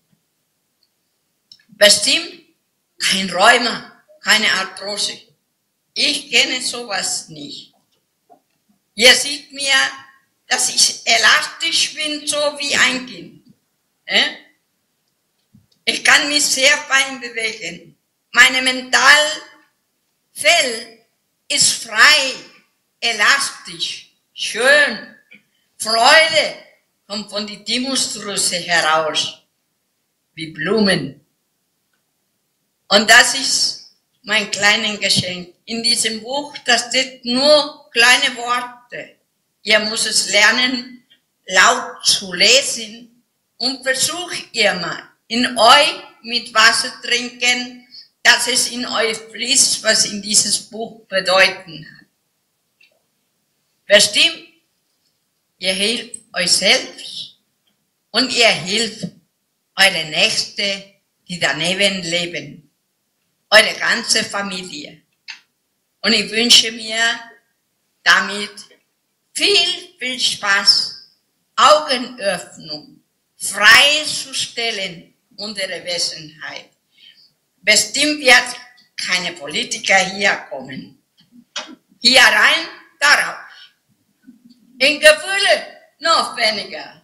Bestimmt kein Rheuma, keine Arthrose. Ich kenne sowas nicht. Ihr seht mir, dass ich elastisch bin, so wie ein Kind. Ich kann mich sehr fein bewegen. Meine Mentalfell ist frei, elastisch, schön. Freude kommt von die Thymusdrüse heraus, wie Blumen. Und das ist mein kleines Geschenk. In diesem Buch, da steht nur kleine Worte. Ihr müsst es lernen, laut zu lesen und versucht ihr mal, in euch mit Wasser trinken, dass es in euch fließt, was in dieses Buch bedeuten hat. Bestimmt, ihr helft euch selbst und ihr hilft eure Nächste, die daneben leben, eure ganze Familie. Und ich wünsche mir damit viel Spaß, Augenöffnung, freizustellen unsere Wesenheit. Bestimmt wird keine Politiker hier kommen. Hier rein, da raus. In Gefühle noch weniger.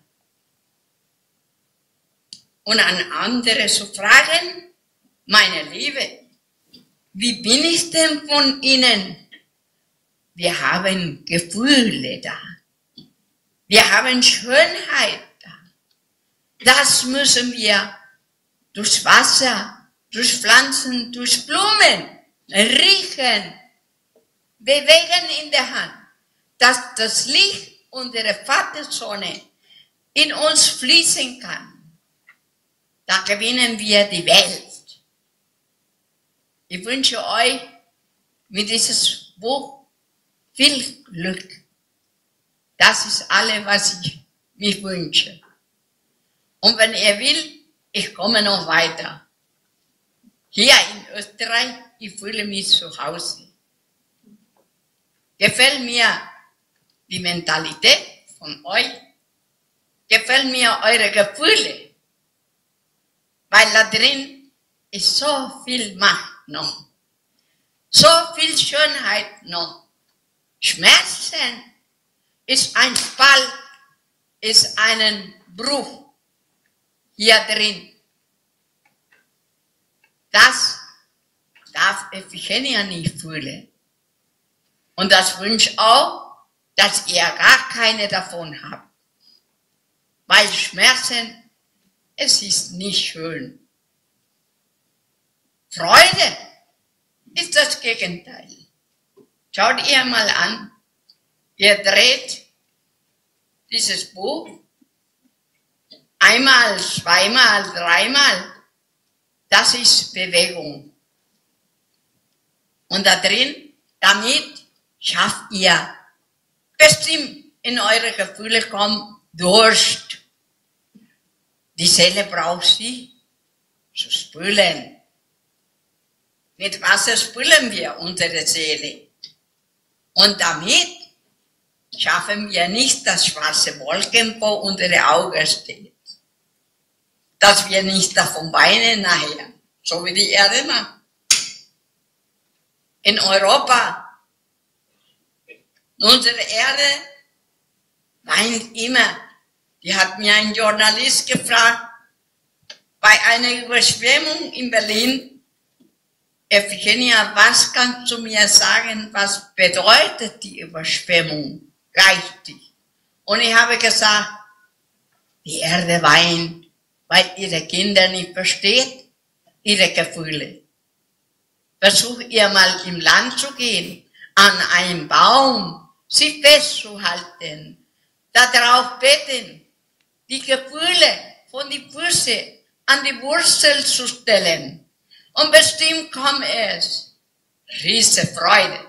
Und an andere zu fragen, meine Liebe, wie bin ich denn von Ihnen? Wir haben Gefühle da. Wir haben Schönheit da. Das müssen wir durch Wasser, durch Pflanzen, durch Blumen riechen, bewegen in der Hand, dass das Licht unserer Vatersonne in uns fließen kann. Da gewinnen wir die Welt. Ich wünsche euch mit diesem Buch viel Glück. Das ist alles, was ich mir wünsche. Und wenn ihr will, ich komme noch weiter. Hier in Österreich, ich fühle mich zu Hause. Gefällt mir die Mentalität von euch, gefällt mir eure Gefühle, weil da drin ist so viel Macht noch, so viel Schönheit noch. Schmerzen ist ein Fall, ist ein Bruch hier drin. Das darf Iphigenia nicht fühlen. Und das wünsche auch, dass ihr gar keine davon habt. Weil Schmerzen, es ist nicht schön. Freude ist das Gegenteil. Schaut ihr mal an, ihr dreht dieses Buch einmal, zweimal, dreimal. Das ist Bewegung. Und da drin, damit schafft ihr bestimmt in eure Gefühle kommt Durst. Die Seele braucht sie zu spülen. Mit Wasser spülen wir unsere Seele. Und damit schaffen wir nicht, dass schwarze Wolken vor unsere Augen stehen. Dass wir nicht davon weinen nachher, so wie die Erde macht. In Europa, unsere Erde weint immer. Die hat mir ein Journalist gefragt, bei einer Überschwemmung in Berlin, Iphigenia, was kannst du mir sagen, was bedeutet die Überschwemmung geistig? Und ich habe gesagt, die Erde weint, weil ihre Kinder nicht versteht, ihre Gefühle. Versucht ihr mal im Land zu gehen, an einem Baum, sie festzuhalten, da drauf beten, die Gefühle von die Füße an die Wurzel zu stellen. Und bestimmt kommt es. Riese Freude.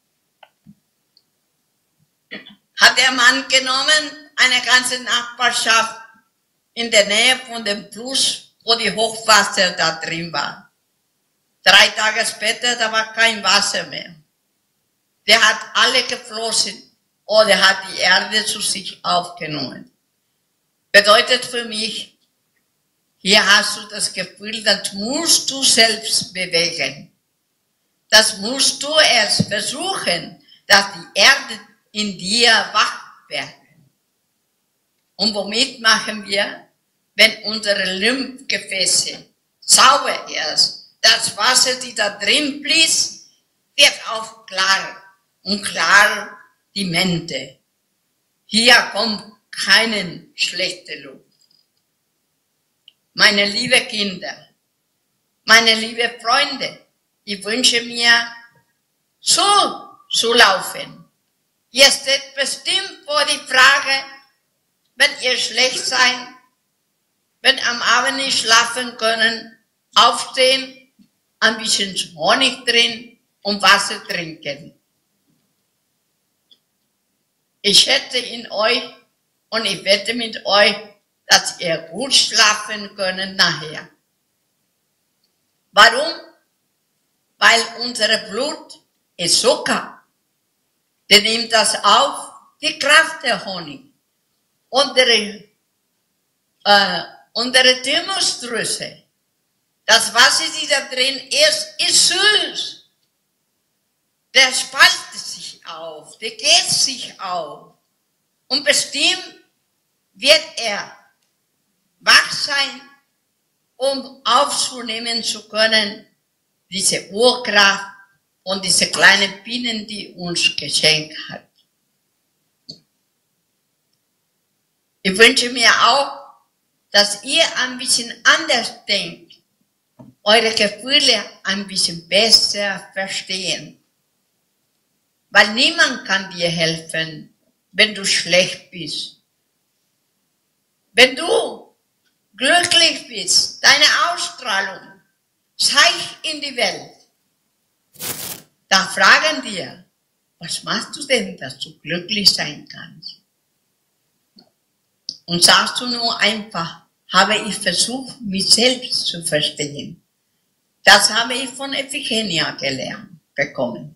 Hat der Mann genommen, eine ganze Nachbarschaft in der Nähe von dem Fluss, wo die Hochwasser da drin war. 3 Tage später, da war kein Wasser mehr. Der hat alle geflossen oder hat die Erde zu sich aufgenommen. Bedeutet für mich, hier hast du das Gefühl, das musst du selbst bewegen. Das musst du erst versuchen, dass die Erde in dir wach wird. Und womit machen wir? Wenn unsere Lymphgefäße sauber ist, das Wasser, die da drin fließt, wird auch klar. Und klar die Mente. Hier kommt keine schlechte Luft. Meine liebe Kinder, meine liebe Freunde, ich wünsche mir, so zu laufen. Ihr steht bestimmt vor die Frage, wenn ihr schlecht seid, wenn am Abend nicht schlafen können, aufstehen, ein bisschen Honig drin und Wasser trinken. Ich hätte in euch und ich wette mit euch, dass ihr gut schlafen könnt nachher. Warum? Weil unser Blut ist Zucker. Der nimmt das auf, die Kraft der Honig. Unsere Thymusdrüse, das Wasser, die da drin ist süß. Der spaltet sich auf, der geht sich auf. Und bestimmt wird er wach sein, um aufzunehmen zu können, diese Urkraft und diese kleinen Bienen, die uns geschenkt hat. Ich wünsche mir auch, dass ihr ein bisschen anders denkt, eure Gefühle ein bisschen besser verstehen. Weil niemand kann dir helfen, wenn du schlecht bist. Wenn du glücklich bist, deine Ausstrahlung zeigt in die Welt. Da fragen wir, was machst du denn, dass du glücklich sein kannst? Und sagst du nur einfach, habe ich versucht, mich selbst zu verstehen. Das habe ich von Iphigenia gelernt bekommen.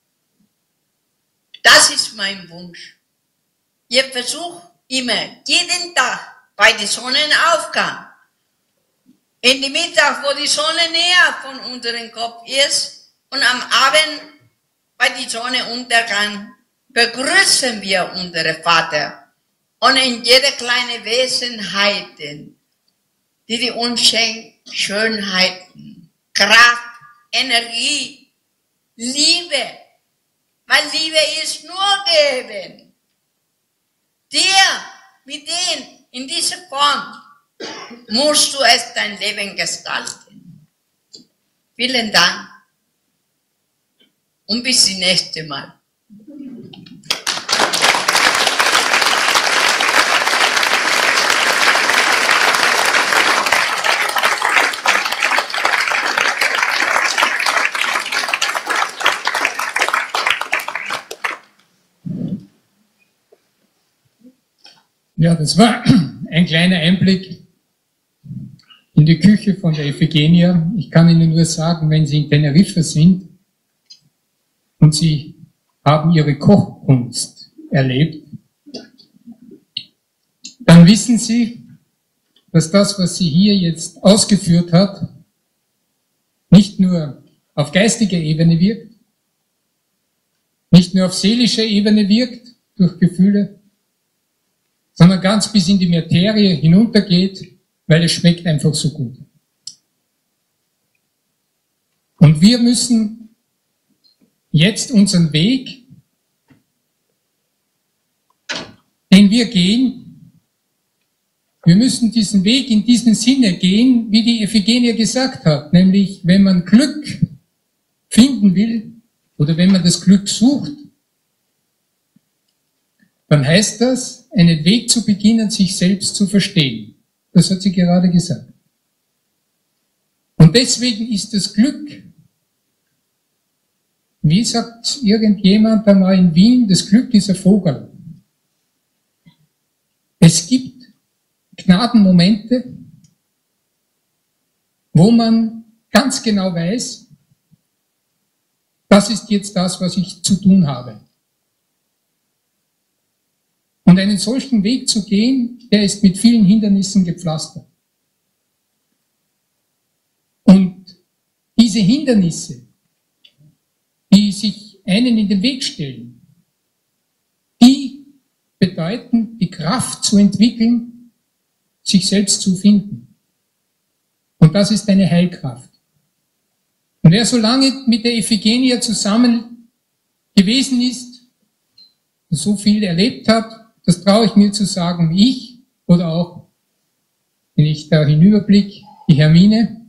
Das ist mein Wunsch. Ihr versucht immer, jeden Tag bei der Sonnenaufgang, in die Mittag, wo die Sonne näher von unserem Kopf ist, und am Abend bei der Sonnenuntergang begrüßen wir unseren Vater. Und in jede kleine Wesenheiten, die uns schenkt, Schönheiten, Kraft, Energie, Liebe. Weil Liebe ist nur geben. Dir, mit denen, in dieser Form, musst du es dein Leben gestalten. Vielen Dank und bis zum nächsten Mal. Ja, das war ein kleiner Einblick in die Küche von der Iphigenia. Ich kann Ihnen nur sagen, wenn Sie in Teneriffa sind und Sie haben Ihre Kochkunst erlebt, dann wissen Sie, dass das, was sie hier jetzt ausgeführt hat, nicht nur auf geistiger Ebene wirkt, nicht nur auf seelischer Ebene wirkt, durch Gefühle, sondern ganz bis in die Materie hinuntergeht, weil es schmeckt einfach so gut. Und wir müssen jetzt unseren Weg, den wir gehen, wir müssen diesen Weg in diesem Sinne gehen, wie die Iphigenia gesagt hat, nämlich wenn man Glück finden will oder wenn man das Glück sucht, dann heißt das, einen Weg zu beginnen, sich selbst zu verstehen. Das hat sie gerade gesagt. Und deswegen ist das Glück, wie sagt irgendjemand einmal in Wien, das Glück ist ein Vogel. Es gibt Gnadenmomente, wo man ganz genau weiß, das ist jetzt das, was ich zu tun habe. Und einen solchen Weg zu gehen, der ist mit vielen Hindernissen gepflastert. Und diese Hindernisse, die sich einen in den Weg stellen, die bedeuten, die Kraft zu entwickeln, sich selbst zu finden. Und das ist eine Heilkraft. Und wer so lange mit der Iphigenia zusammen gewesen ist, so viel erlebt hat, das traue ich mir zu sagen, ich oder auch, wenn ich da hinüberblicke, die Hermine,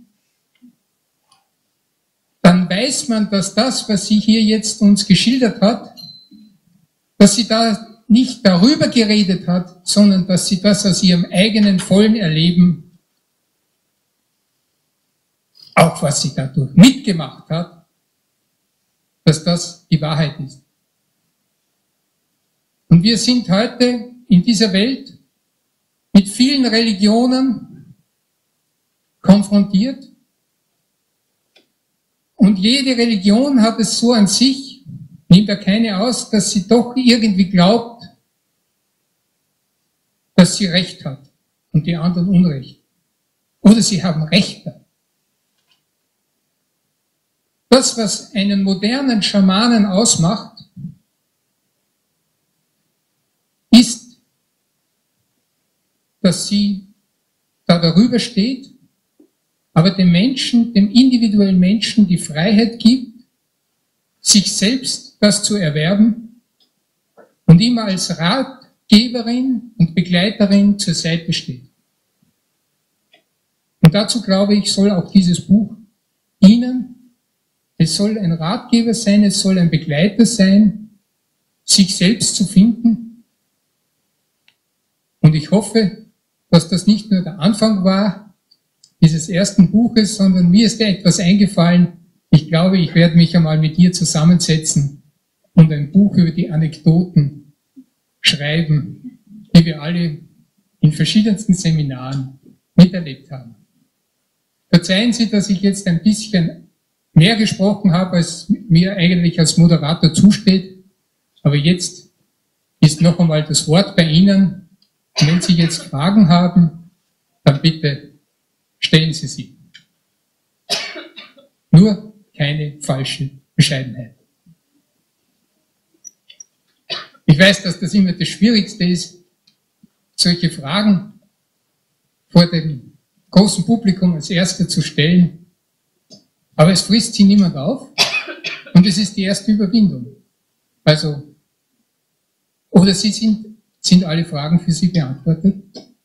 dann weiß man, dass das, was sie hier jetzt uns geschildert hat, dass sie da nicht darüber geredet hat, sondern dass sie das aus ihrem eigenen vollen Erleben, auch was sie dadurch mitgemacht hat, dass das die Wahrheit ist. Und wir sind heute in dieser Welt mit vielen Religionen konfrontiert. Und jede Religion hat es so an sich, Nimmt er keine aus, dass sie doch irgendwie glaubt, dass sie Recht hat und die anderen Unrecht. Oder sie haben Rechte. Das, was einen modernen Schamanen ausmacht, ist, dass sie da darüber steht, aber dem Menschen, dem individuellen Menschen die Freiheit gibt, sich selbst das zu erwerben und immer als Ratgeberin und Begleiterin zur Seite steht. Und dazu, glaube ich, soll auch dieses Buch dienen. Es soll ein Ratgeber sein, es soll ein Begleiter sein, sich selbst zu finden. Und ich hoffe, dass das nicht nur der Anfang war dieses ersten Buches, sondern mir ist da etwas eingefallen. Ich glaube, ich werde mich einmal mit dir zusammensetzen und ein Buch über die Anekdoten schreiben, die wir alle in verschiedensten Seminaren miterlebt haben. Verzeihen Sie, dass ich jetzt ein bisschen mehr gesprochen habe, als mir eigentlich als Moderator zusteht, aber jetzt ist noch einmal das Wort bei Ihnen. Und wenn Sie jetzt Fragen haben, dann bitte stellen Sie sie. Nur keine falsche Bescheidenheit. Ich weiß, dass das immer das Schwierigste ist, solche Fragen vor dem großen Publikum als Erster zu stellen, aber es frisst sie niemand auf und es ist die erste Überwindung. Also, oder sind alle Fragen für Sie beantwortet?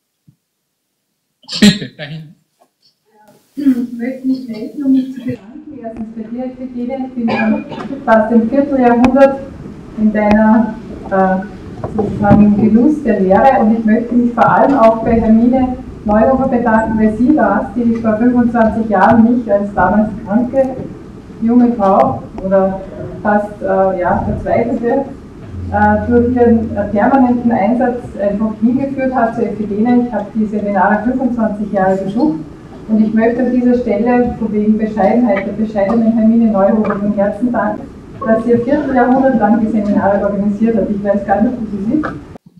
Bitte, dahin. Ich möchte mich melden, um mich zu bedanken. Erstens bei dir, Ephigenie. Ich bin schon fast im Vierteljahrhundert in deiner sozusagen im Genuss der Lehre und ich möchte mich vor allem auch bei Hermine Neuhofer bedanken, weil sie war, die vor 25 Jahren mich als damals kranke junge Frau oder fast verzweifelte durch ihren permanenten Einsatz einfach hingeführt hat zur Ephigenie. Ich habe die Seminare 25 Jahre besucht und ich möchte an dieser Stelle von wegen Bescheidenheit der bescheidenen Hermine Neuhofer von Herzen danken, dass sie ein Vierteljahrhundert lang die Seminare organisiert hat. Ich weiß gar nicht, wo sie sitzt.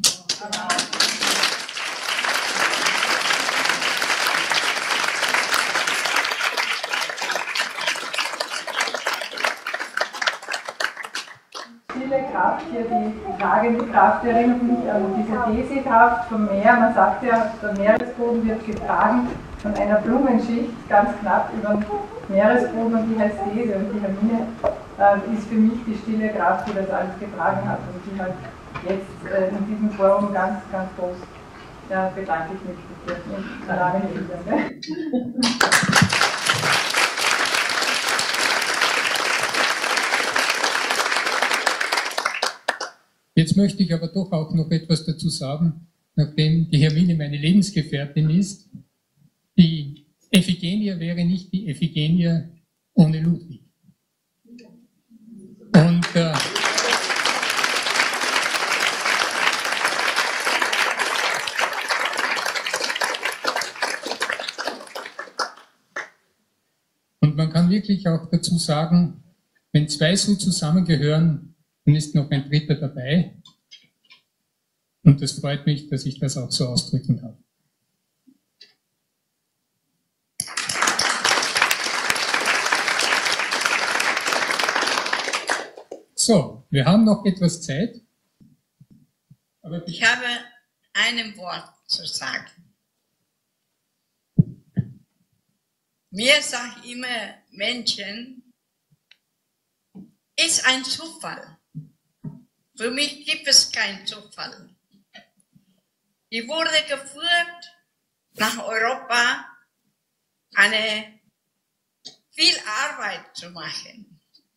Kraft hier, die tragende Kraft, erinnert mich an diese Thesithaft vom Meer. Man sagt ja, der Meeresboden wird getragen von einer Blumenschicht, ganz knapp über dem Meeresboden und die heißt These. Und die Hermine ist für mich die stille Kraft, die das alles getragen hat und die halt jetzt in diesem Forum ganz, ganz groß bedanke ich mich für die lange Hilfe. Jetzt möchte ich aber doch auch noch etwas dazu sagen, nachdem die Hermine meine Lebensgefährtin ist. Die Ephigenie wäre nicht die Ephigenie ohne Ludwig. Und man kann wirklich auch dazu sagen, wenn zwei so zusammengehören, dann ist noch ein dritter dabei. Und das freut mich, dass ich das auch so ausdrücken darf. So, wir haben noch etwas Zeit. Aber ich habe ein Wort zu sagen. Mir sagen immer Menschen, ist ein Zufall. Für mich gibt es keinen Zufall. Ich wurde geführt nach Europa, viel Arbeit zu machen.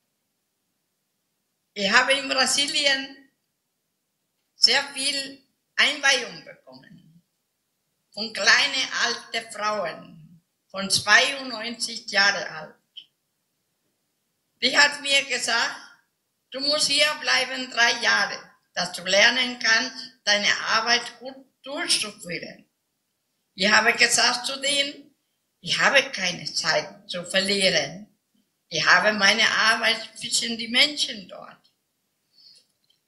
Ich habe in Brasilien sehr viel Einweihung bekommen. Von kleinen, alten Frauen, von 92 Jahren alt. Die hat mir gesagt, du musst hier bleiben 3 Jahre, dass du lernen kannst, deine Arbeit gut durchzuführen. Ich habe gesagt zu denen, ich habe keine Zeit zu verlieren. Ich habe meine Arbeit zwischen die Menschen dort.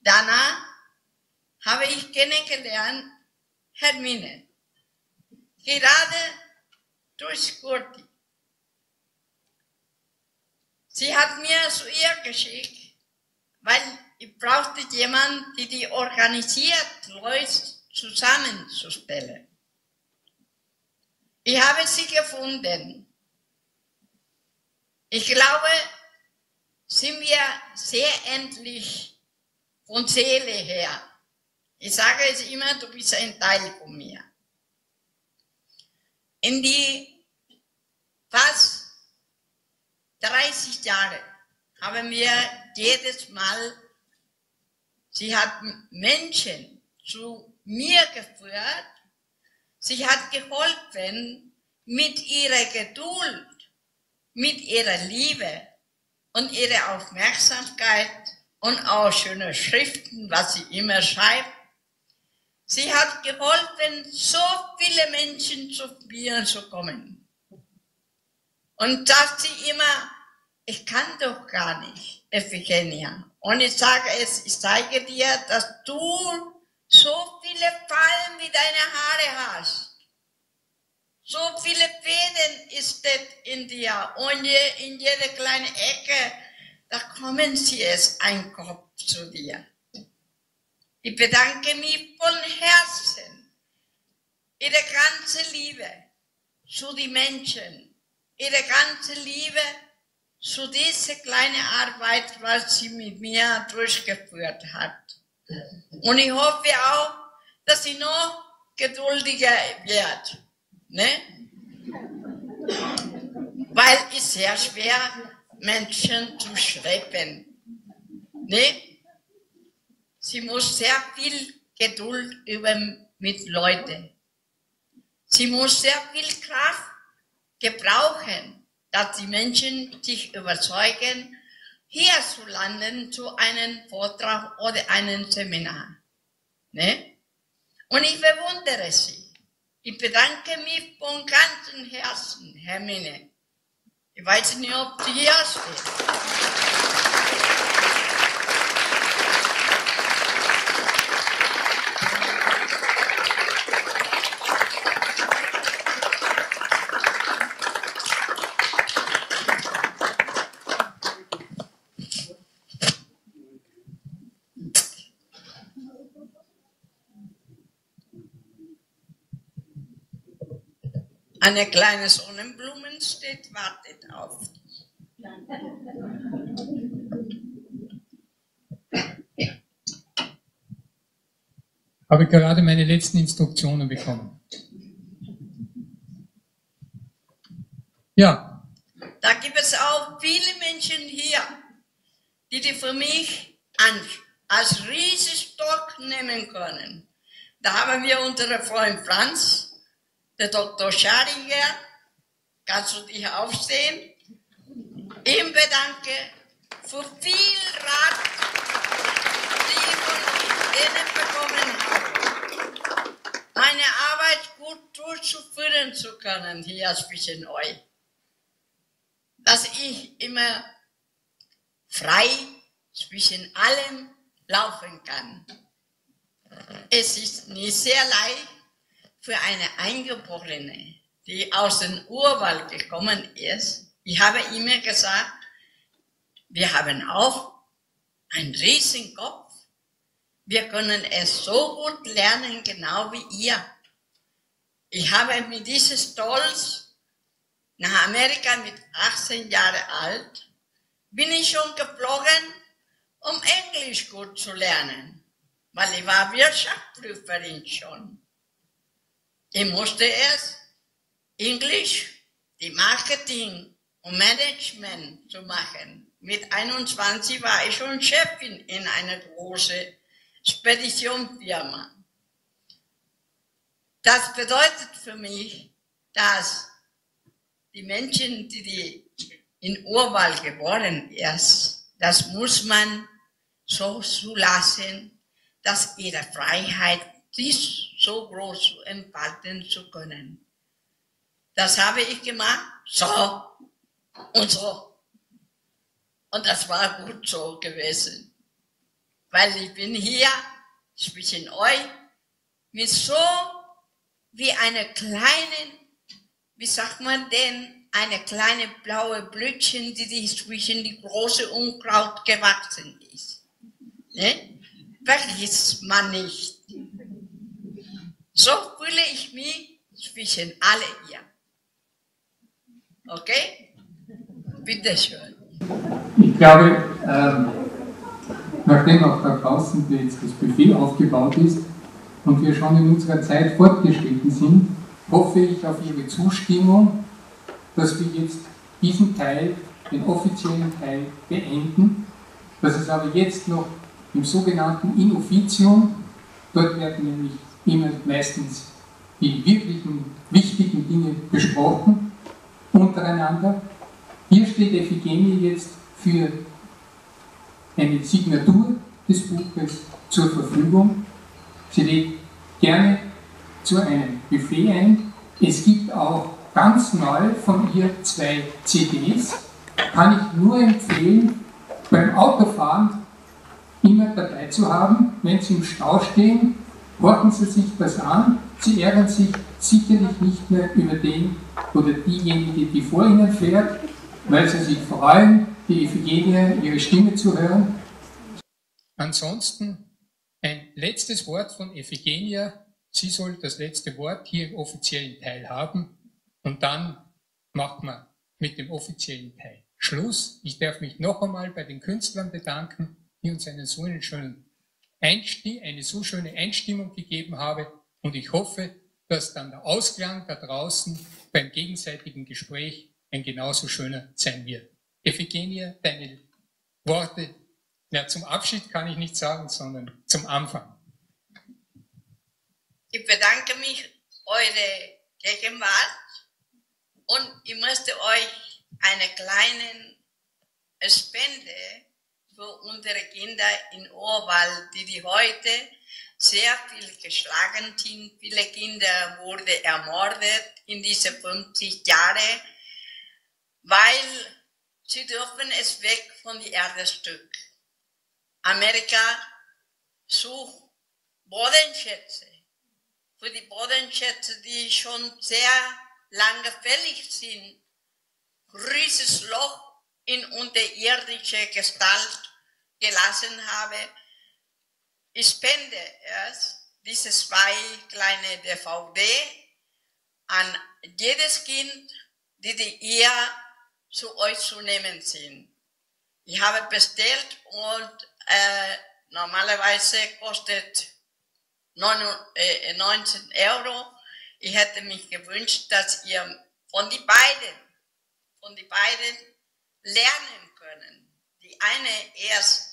Danach habe ich kennengelernt Hermine, gerade durch Kurti. Sie hat mir zu ihr geschickt, weil ich brauchte jemanden, der die organisiert, Leute zusammenzustellen. Ich habe sie gefunden. Ich glaube, sind wir sehr ähnlich von Seele her. Ich sage es immer, du bist ein Teil von mir. In die fast 30 Jahre haben wir jedes Mal, sie hat Menschen zu mir geführt, sie hat geholfen mit ihrer Geduld, mit ihrer Liebe und ihrer Aufmerksamkeit und auch schöne Schriften, was sie immer schreibt. Sie hat geholfen, so viele Menschen zu mir zu kommen. Und sagt sie immer, ich kann doch gar nicht, Ephigenia. Und ich sage es, ich zeige dir, dass du so viele Fallen wie deine Haare hast. So viele Fäden ist das in dir. Und in jede kleine Ecke, da kommen sie es ein Kopf zu dir. Ich bedanke mich von Herzen. Ihre ganze Liebe zu den Menschen. Ihre ganze Liebe zu dieser kleinen Arbeit, was sie mit mir durchgeführt hat. Und ich hoffe auch, dass sie noch geduldiger wird. Ne? Weil es ist sehr schwer, Menschen zu schreiben. Ne? Sie muss sehr viel Geduld üben mit Leuten. Sie muss sehr viel Kraft gebrauchen, dass die Menschen sich überzeugen, hier zu landen zu einem Vortrag oder einem Seminar. Ne? Und ich bewundere Sie. Ich bedanke mich von ganzem Herzen, Hermine. Ich weiß nicht, ob Sie hier steht. Eine kleine Sonnenblume steht, wartet auf. Habe gerade meine letzten Instruktionen bekommen. Ja. Da gibt es auch viele Menschen hier, die für mich als Riesenstock nehmen können. Da haben wir unseren Freund Franz, der Dr. Scharinger, kannst du dich aufstehen? Ihm bedanke für viel Rat, die ich von denen bekommen habe. Meine Arbeit gut durchzuführen zu können hier zwischen euch. Dass ich immer frei zwischen allem laufen kann. Es ist nicht sehr leicht, für eine Eingeborene, die aus dem Urwald gekommen ist. Ich habe immer gesagt, wir haben auch einen riesigen Kopf. Wir können es so gut lernen, genau wie ihr. Ich habe mit diesem Stolz nach Amerika mit 18 Jahren alt, bin ich schon geflogen, um Englisch gut zu lernen, weil ich war Wirtschaftsprüferin schon. Ich musste erst Englisch, die Marketing und Management zu machen. Mit 21 war ich schon Chefin in einer großen Speditionfirma. Das bedeutet für mich, dass die Menschen, die in Urwald geboren ist, das muss man so zulassen, dass ihre Freiheit ist so groß zu entfalten zu können. Das habe ich gemacht, so und so. Und das war gut so gewesen. weil ich bin hier zwischen euch mit so wie eine kleine, wie sagt man denn, eine kleine blaue Blütchen, die zwischen die große Unkraut gewachsen ist. Ne? Vergisst man nicht. So fühle ich mich zwischen alle hier. Okay? Bitteschön. Ich glaube, nachdem auch da draußen jetzt das Buffet aufgebaut ist und wir schon in unserer Zeit fortgeschritten sind, hoffe ich auf Ihre Zustimmung, dass wir jetzt diesen Teil, den offiziellen Teil, beenden, dass es aber jetzt noch im sogenannten In Officium, dort werden nämlich immer meistens die wirklichen wichtigen Dinge besprochen untereinander. Hier steht Iphigenie jetzt für eine Signatur des Buches zur Verfügung. Sie lädt gerne zu einem Buffet ein. Es gibt auch ganz neu von ihr 2 CDs. Kann ich nur empfehlen, beim Autofahren immer dabei zu haben. Wenn Sie im Stau stehen, horchen Sie sich das an. Sie ärgern sich sicherlich nicht mehr über den oder diejenige, die vor Ihnen fährt, weil Sie sich freuen, die Iphigenie, ihre Stimme zu hören. Ansonsten ein letztes Wort von Iphigenie. Sie soll das letzte Wort hier im offiziellen Teil haben und dann macht man mit dem offiziellen Teil Schluss. Ich darf mich noch einmal bei den Künstlern bedanken, die uns eine so schöne Einstimmung gegeben haben und ich hoffe, dass dann der Ausklang da draußen beim gegenseitigen Gespräch ein genauso schöner sein wird. Iphigenie, deine Worte, ja, zum Abschied kann ich nicht sagen, sondern zum Anfang. Ich bedanke mich für eure Gegenwart und ich möchte euch eine kleine Spende für unsere Kinder in Urwald, die heute sehr viel geschlagen sind. Viele Kinder wurden ermordet in diese 50 Jahre, weil sie dürfen es weg von der Erde Stück. Amerika sucht Bodenschätze. Für die Bodenschätze, die schon sehr lange fällig sind, grüßes Loch in unterirdische Gestalt gelassen habe. Ich spende erst diese 2 kleine DVD an jedes Kind, die ihr zu euch zu nehmen sind. Ich habe bestellt und normalerweise kostet 19 Euro. Ich hätte mich gewünscht, dass ihr von die beiden lernen können. Die eine erst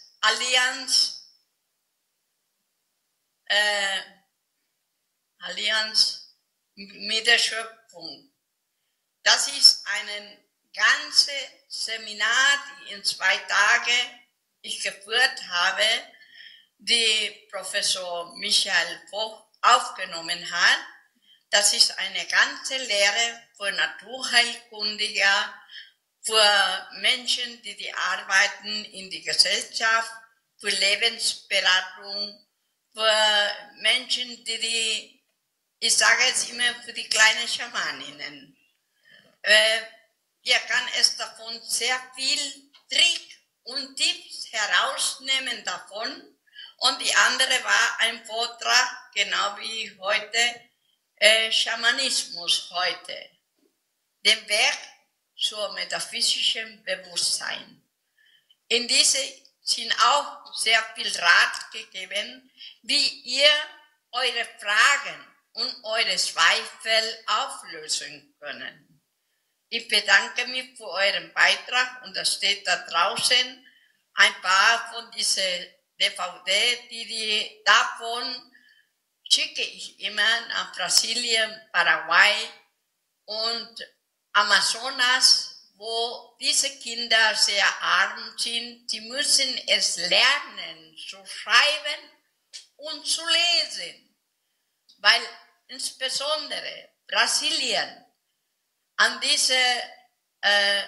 Allianz mit der Schöpfung. Das ist ein ganzes Seminar, die in 2 Tagen ich geführt habe, die Professor Michael Vogt aufgenommen hat. Das ist eine ganze Lehre für Naturheilkundiger, für Menschen, die arbeiten in die Gesellschaft, für Lebensberatung, für Menschen, ich sage es immer, für die kleinen Schamaninnen. Ihr kann es davon sehr viel Trick und Tipps herausnehmen davon. Und die andere war ein Vortrag, genau wie heute, Schamanismus heute. Den Weg zur metaphysischen Bewusstsein. In diese sind auch sehr viel Rat gegeben, wie ihr eure Fragen und eure Zweifel auflösen könnt. Ich bedanke mich für euren Beitrag und da steht da draußen ein paar von diesen DVD, die davon schicke ich immer nach Brasilien, Paraguay und Amazonas, wo diese Kinder sehr arm sind. Sie müssen es lernen zu schreiben und zu lesen, weil insbesondere Brasilien an diese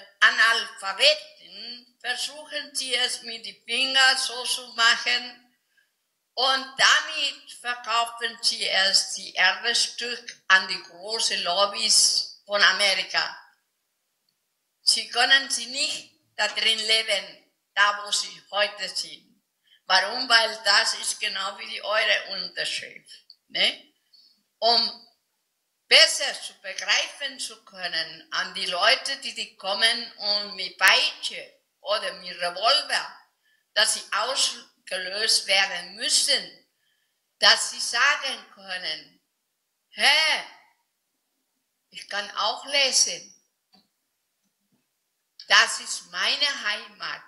Analphabeten versuchen sie es mit den Fingern so zu machen Und damit verkaufen sie erst die Erbestück an die großen Lobbys von Amerika. Sie können sie nicht da drin leben, da wo sie heute sind. Warum? Weil das ist genau wie die eure Unterschrift. Ne? Um besser zu begreifen zu können an die Leute, die kommen und mit Peitsche oder mit Revolver, dass sie ausgelöst werden müssen, dass sie sagen können, hä, ich kann auch lesen. Das ist meine Heimat.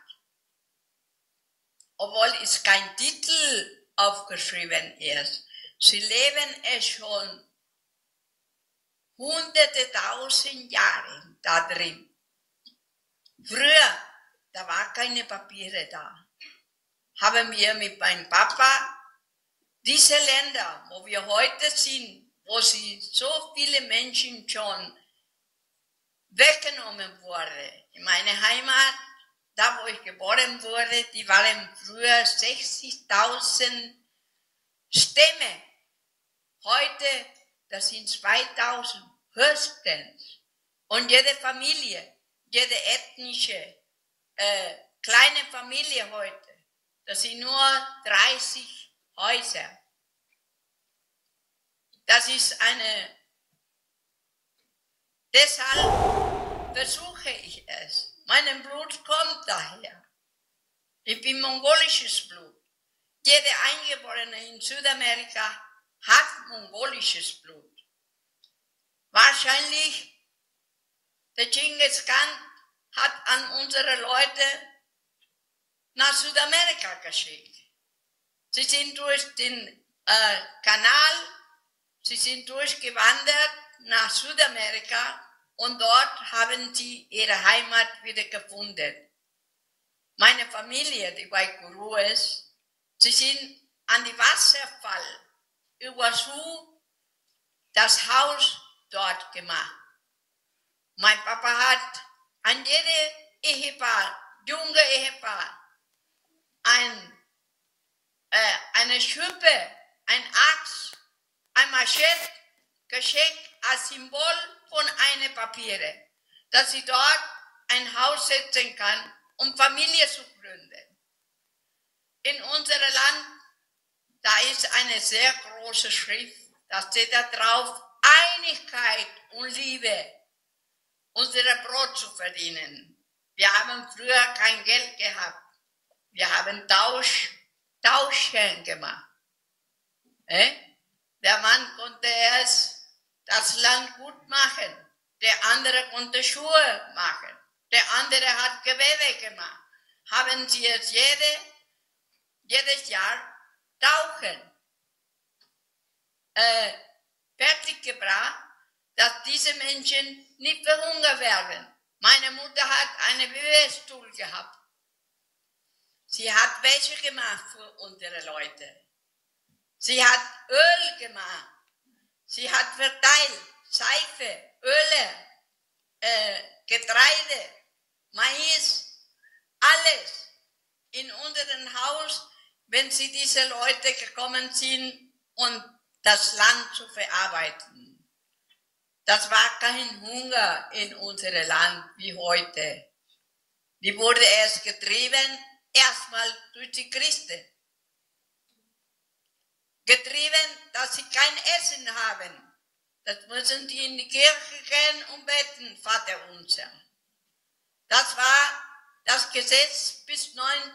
Obwohl es kein Titel aufgeschrieben ist. Sie leben es schon hunderte, tausend Jahre da drin. Früher, da war keine Papiere da. Haben wir mit meinem Papa diese Länder, wo wir heute sind, wo sie so viele Menschen schon weggenommen wurden. In meiner Heimat, da wo ich geboren wurde, die waren früher 60.000 Stämme. Heute, das sind 2.000 höchstens. Und jede Familie, jede ethnische, kleine Familie heute, das sind nur 30 Häuser. Das ist deshalb versuche ich es. Mein Blut kommt daher. Ich bin mongolisches Blut. Jede Eingeborene in Südamerika hat mongolisches Blut. Wahrscheinlich, der Genghis Khan hat an unsere Leute nach Südamerika geschickt. Sie sind durch den Kanal, sie sind durchgewandert nach Südamerika und dort haben sie ihre Heimat wieder gefunden. Meine Familie, die Guaycurúes, sie sind an die Wasserfall übersu das Haus dort gemacht. Mein Papa hat an jede Ehepaar, junge Ehepaar, eine Schippe, ein Axt, ein Machete geschenkt als Symbol von einer Papiere, dass sie dort ein Haus setzen kann, um Familie zu gründen. In unserem Land, da ist eine sehr große Schrift, da steht da drauf, Einigkeit und Liebe, unser Brot zu verdienen. Wir haben früher kein Geld gehabt. Wir haben Tauschen gemacht. Der Mann konnte erst das Land gut machen. Der andere konnte Schuhe machen. Der andere hat Gewebe gemacht. Haben sie jetzt jedes Jahr Tauchen fertiggebracht, dass diese Menschen nicht verhungert werden. Meine Mutter hat einen Webstuhl gehabt. Sie hat Wäsche gemacht für unsere Leute. Sie hat Öl gemacht. Sie hat verteilt Seife, Öle, Getreide, Mais, alles in unserem Haus, wenn sie diese Leute gekommen sind und das Land zu verarbeiten. Das war kein Hunger in unserem Land wie heute. Die wurde erst getrieben, erstmal durch die Christen. Getrieben, dass sie kein Essen haben. Das müssen die in die Kirche gehen und beten, Vater unser. Das war das Gesetz bis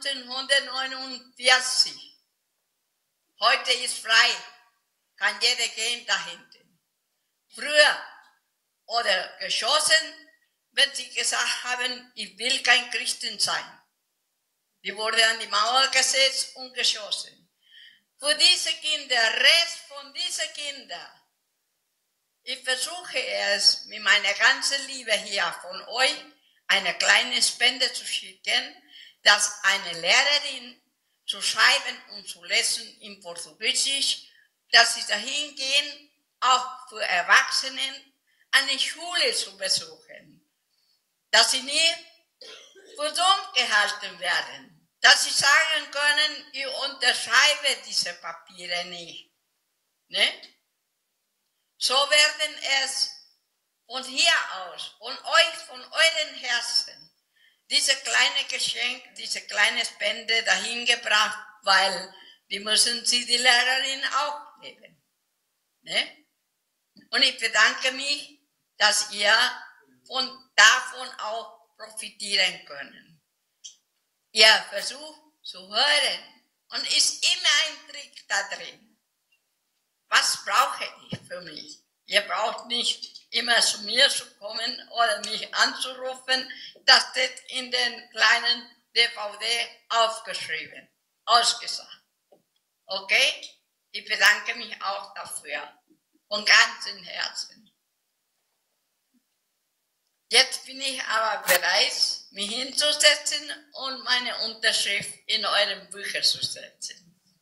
1949. Heute ist frei, kann jeder gehen dahinten. Früher oder geschossen, wenn sie gesagt haben, ich will kein Christen sein. Die wurde an die Mauer gesetzt und geschossen. Für diese Kinder, Rest von diesen Kindern, ich versuche es mit meiner ganzen Liebe hier von euch, eine kleine Spende zu schicken, dass eine Lehrerin zu schreiben und zu lesen in Portugiesisch, dass sie dahin gehen, auch für Erwachsene, eine Schule zu besuchen, dass sie nie für dumm gehalten werden, dass sie sagen können, ich unterschreibe diese Papiere nicht. Ne? So werden es von hier aus, von euch, von euren Herzen, diese kleine Geschenk, diese kleine Spende dahin gebracht, weil die müssen sie, die Lehrerin, auch geben. Ne? Und ich bedanke mich, dass ihr davon auch profitieren könnt. Ihr versucht zu hören und ist immer ein Trick da drin. Was brauche ich für mich? Ihr braucht nicht immer zu mir zu kommen oder mich anzurufen. Das steht in den kleinen DVD aufgeschrieben, ausgesagt. Okay? Ich bedanke mich auch dafür. Von ganzem Herzen. Jetzt bin ich aber bereit, mich hinzusetzen und meine Unterschrift in euren Büchern zu setzen.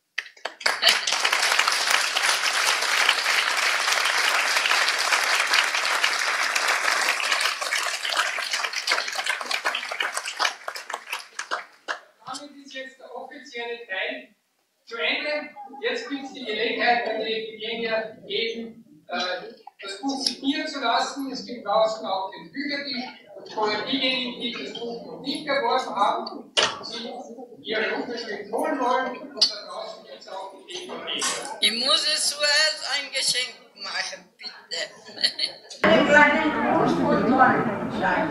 Damit ist jetzt der offizielle Teil zu Ende. Jetzt gibt es die Gelegenheit, bei der Ephigenia geben, das Buch signieren zu lassen. Es gibt draußen auch den Büchertisch. Für diejenigen, die das Buch noch nicht erworben haben, sie ihre Unterschrift holen wollen. Und da draußen gibt es auch die DVD. Ich muss es zuerst ein Geschenk machen, bitte. Einen kleinen Gruß von Dornenschein.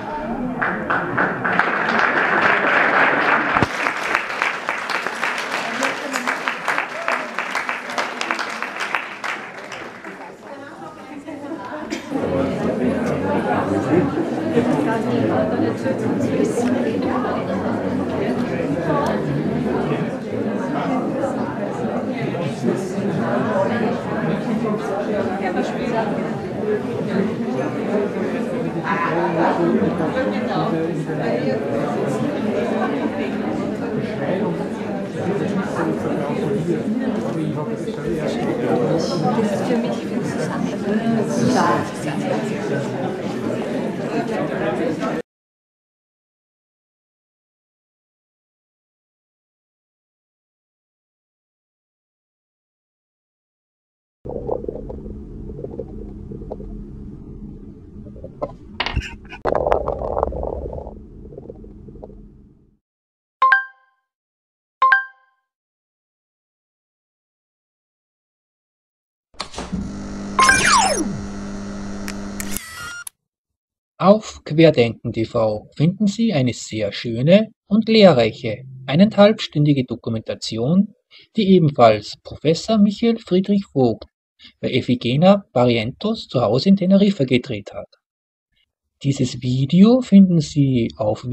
Auf Querdenken TV finden Sie eine sehr schöne und lehrreiche 1,5-stündige Dokumentation, die ebenfalls Professor Michael Friedrich Vogt bei Efigenia Barrientos zu Hause in Teneriffa gedreht hat. Dieses Video finden Sie auf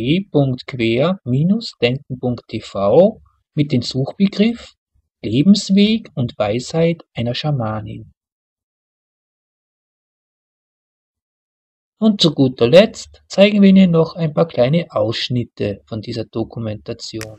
www.quer-denken.tv mit dem Suchbegriff Lebensweg und Weisheit einer Schamanin. Und zu guter Letzt zeigen wir Ihnen noch ein paar kleine Ausschnitte von dieser Dokumentation.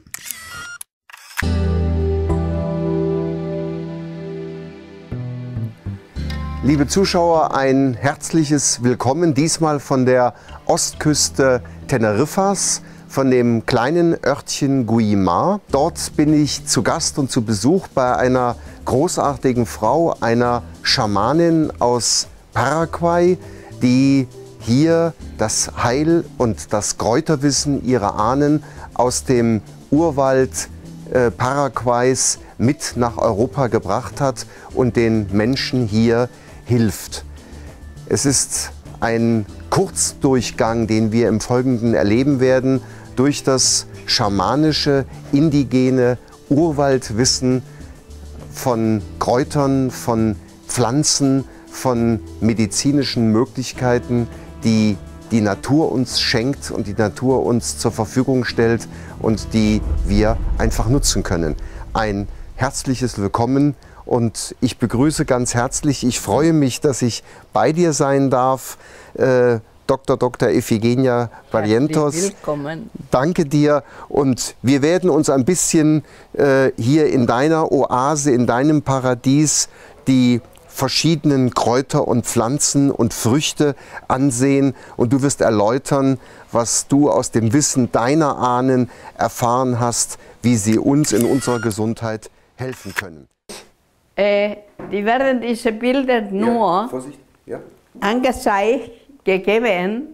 Liebe Zuschauer, ein herzliches Willkommen, diesmal von der Ostküste Teneriffas, von dem kleinen Örtchen Guimar. Dort bin ich zu Gast und zu Besuch bei einer großartigen Frau, einer Schamanin aus Paraguay, die hier das Heil und das Kräuterwissen ihrer Ahnen aus dem Urwald Paraguays mit nach Europa gebracht hat und den Menschen hier hilft. Es ist ein Kurzdurchgang, den wir im Folgenden erleben werden, durch das schamanische, indigene Urwaldwissen von Kräutern, von Pflanzen, von medizinischen Möglichkeiten, die die Natur uns schenkt und die Natur uns zur Verfügung stellt und die wir einfach nutzen können. Ein herzliches Willkommen und ich begrüße ganz herzlich, ich freue mich, dass ich bei dir sein darf, Dr. Efigenia Barrientos. Willkommen. Danke dir und wir werden uns ein bisschen hier in deiner Oase, in deinem Paradies die verschiedenen Kräuter und Pflanzen und Früchte ansehen und du wirst erläutern, was du aus dem Wissen deiner Ahnen erfahren hast, wie sie uns in unserer Gesundheit helfen können. Die werden diese Bilder nur angezeigt, gegeben,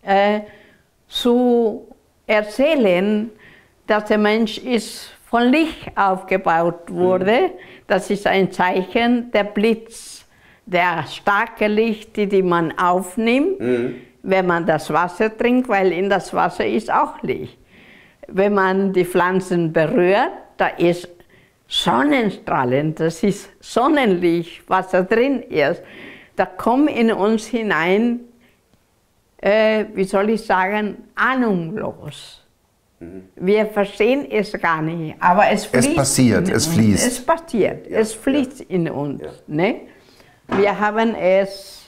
zu erzählen, dass der Mensch ist von Licht aufgebaut wurde. Das ist ein Zeichen, der Blitz, der starke Licht, die man aufnimmt, wenn man das Wasser trinkt, weil in das Wasser ist auch Licht. Wenn man die Pflanzen berührt, da ist Sonnenstrahlen, das ist Sonnenlicht, was da drin ist. Da kommt in uns hinein, wie soll ich sagen, ahnungslos. Wir verstehen es gar nicht, aber es fließt. Es passiert, es fließt. Es passiert, es fließt in uns. Ne? Wir haben es,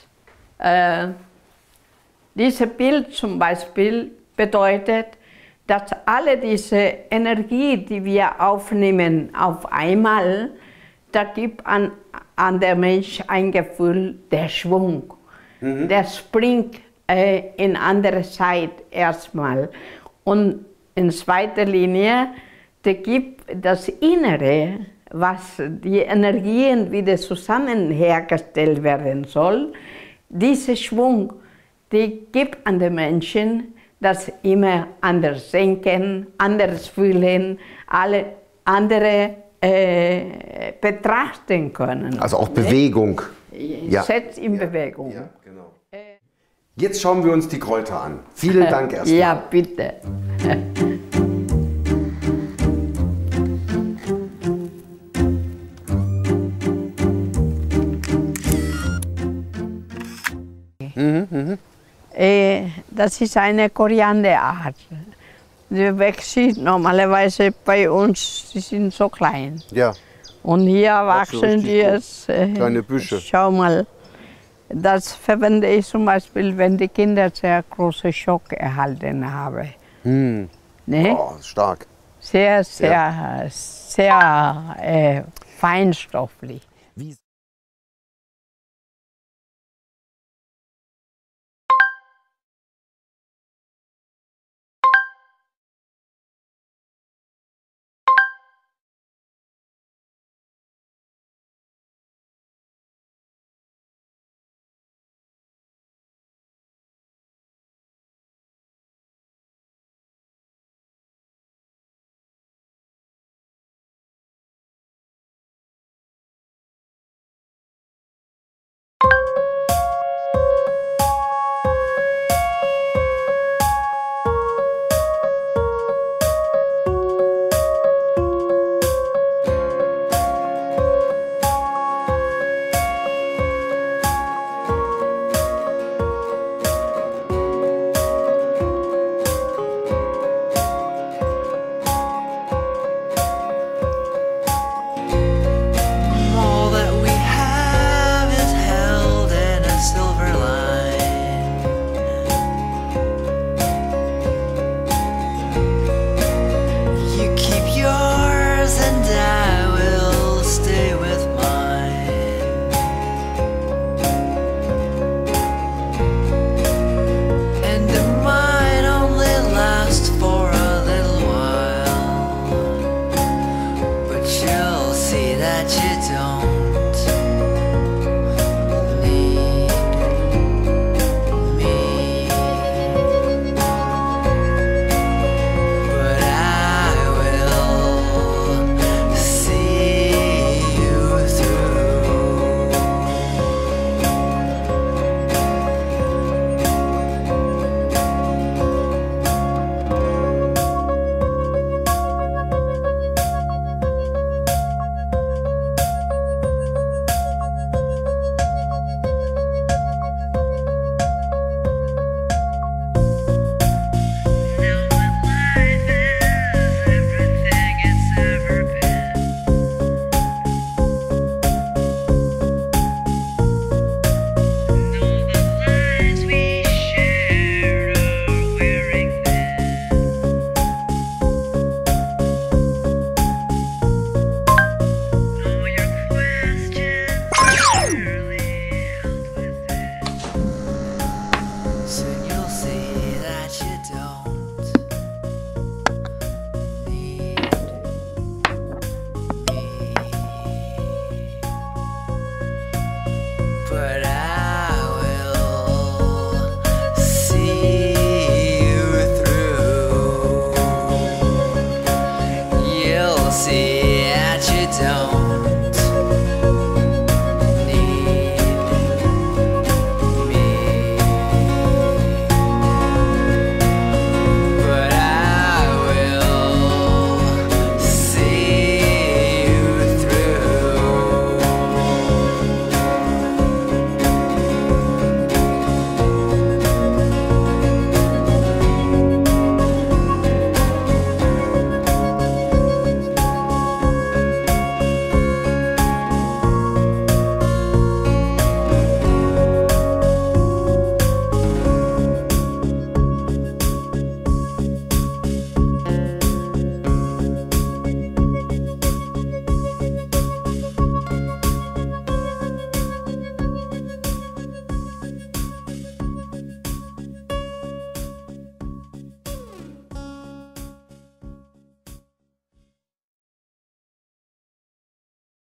dieses Bild zum Beispiel bedeutet, dass alle diese Energie, die wir aufnehmen auf einmal, da gibt an der Mensch ein Gefühl der Schwung. Der springt in andere Zeit erstmal. Und in zweiter Linie, der gibt das Innere, was die Energien wieder zusammen hergestellt werden soll. Diese Schwung, die gibt an den Menschen, das immer anders denken, anders fühlen, alle andere betrachten können. Also auch Bewegung. Setzt in Bewegung. Ja, genau. Jetzt schauen wir uns die Kräuter an. Vielen Dank erstmal. Ja, bitte. Das ist eine Korianderart. Die wächst normalerweise bei uns, die sind so klein. Ja. Und hier wachsen die jetzt. Kleine Büsche. Schau mal, das verwende ich zum Beispiel, wenn die Kinder sehr große Schock erhalten haben. Ne? Oh, stark. Sehr feinstofflich. but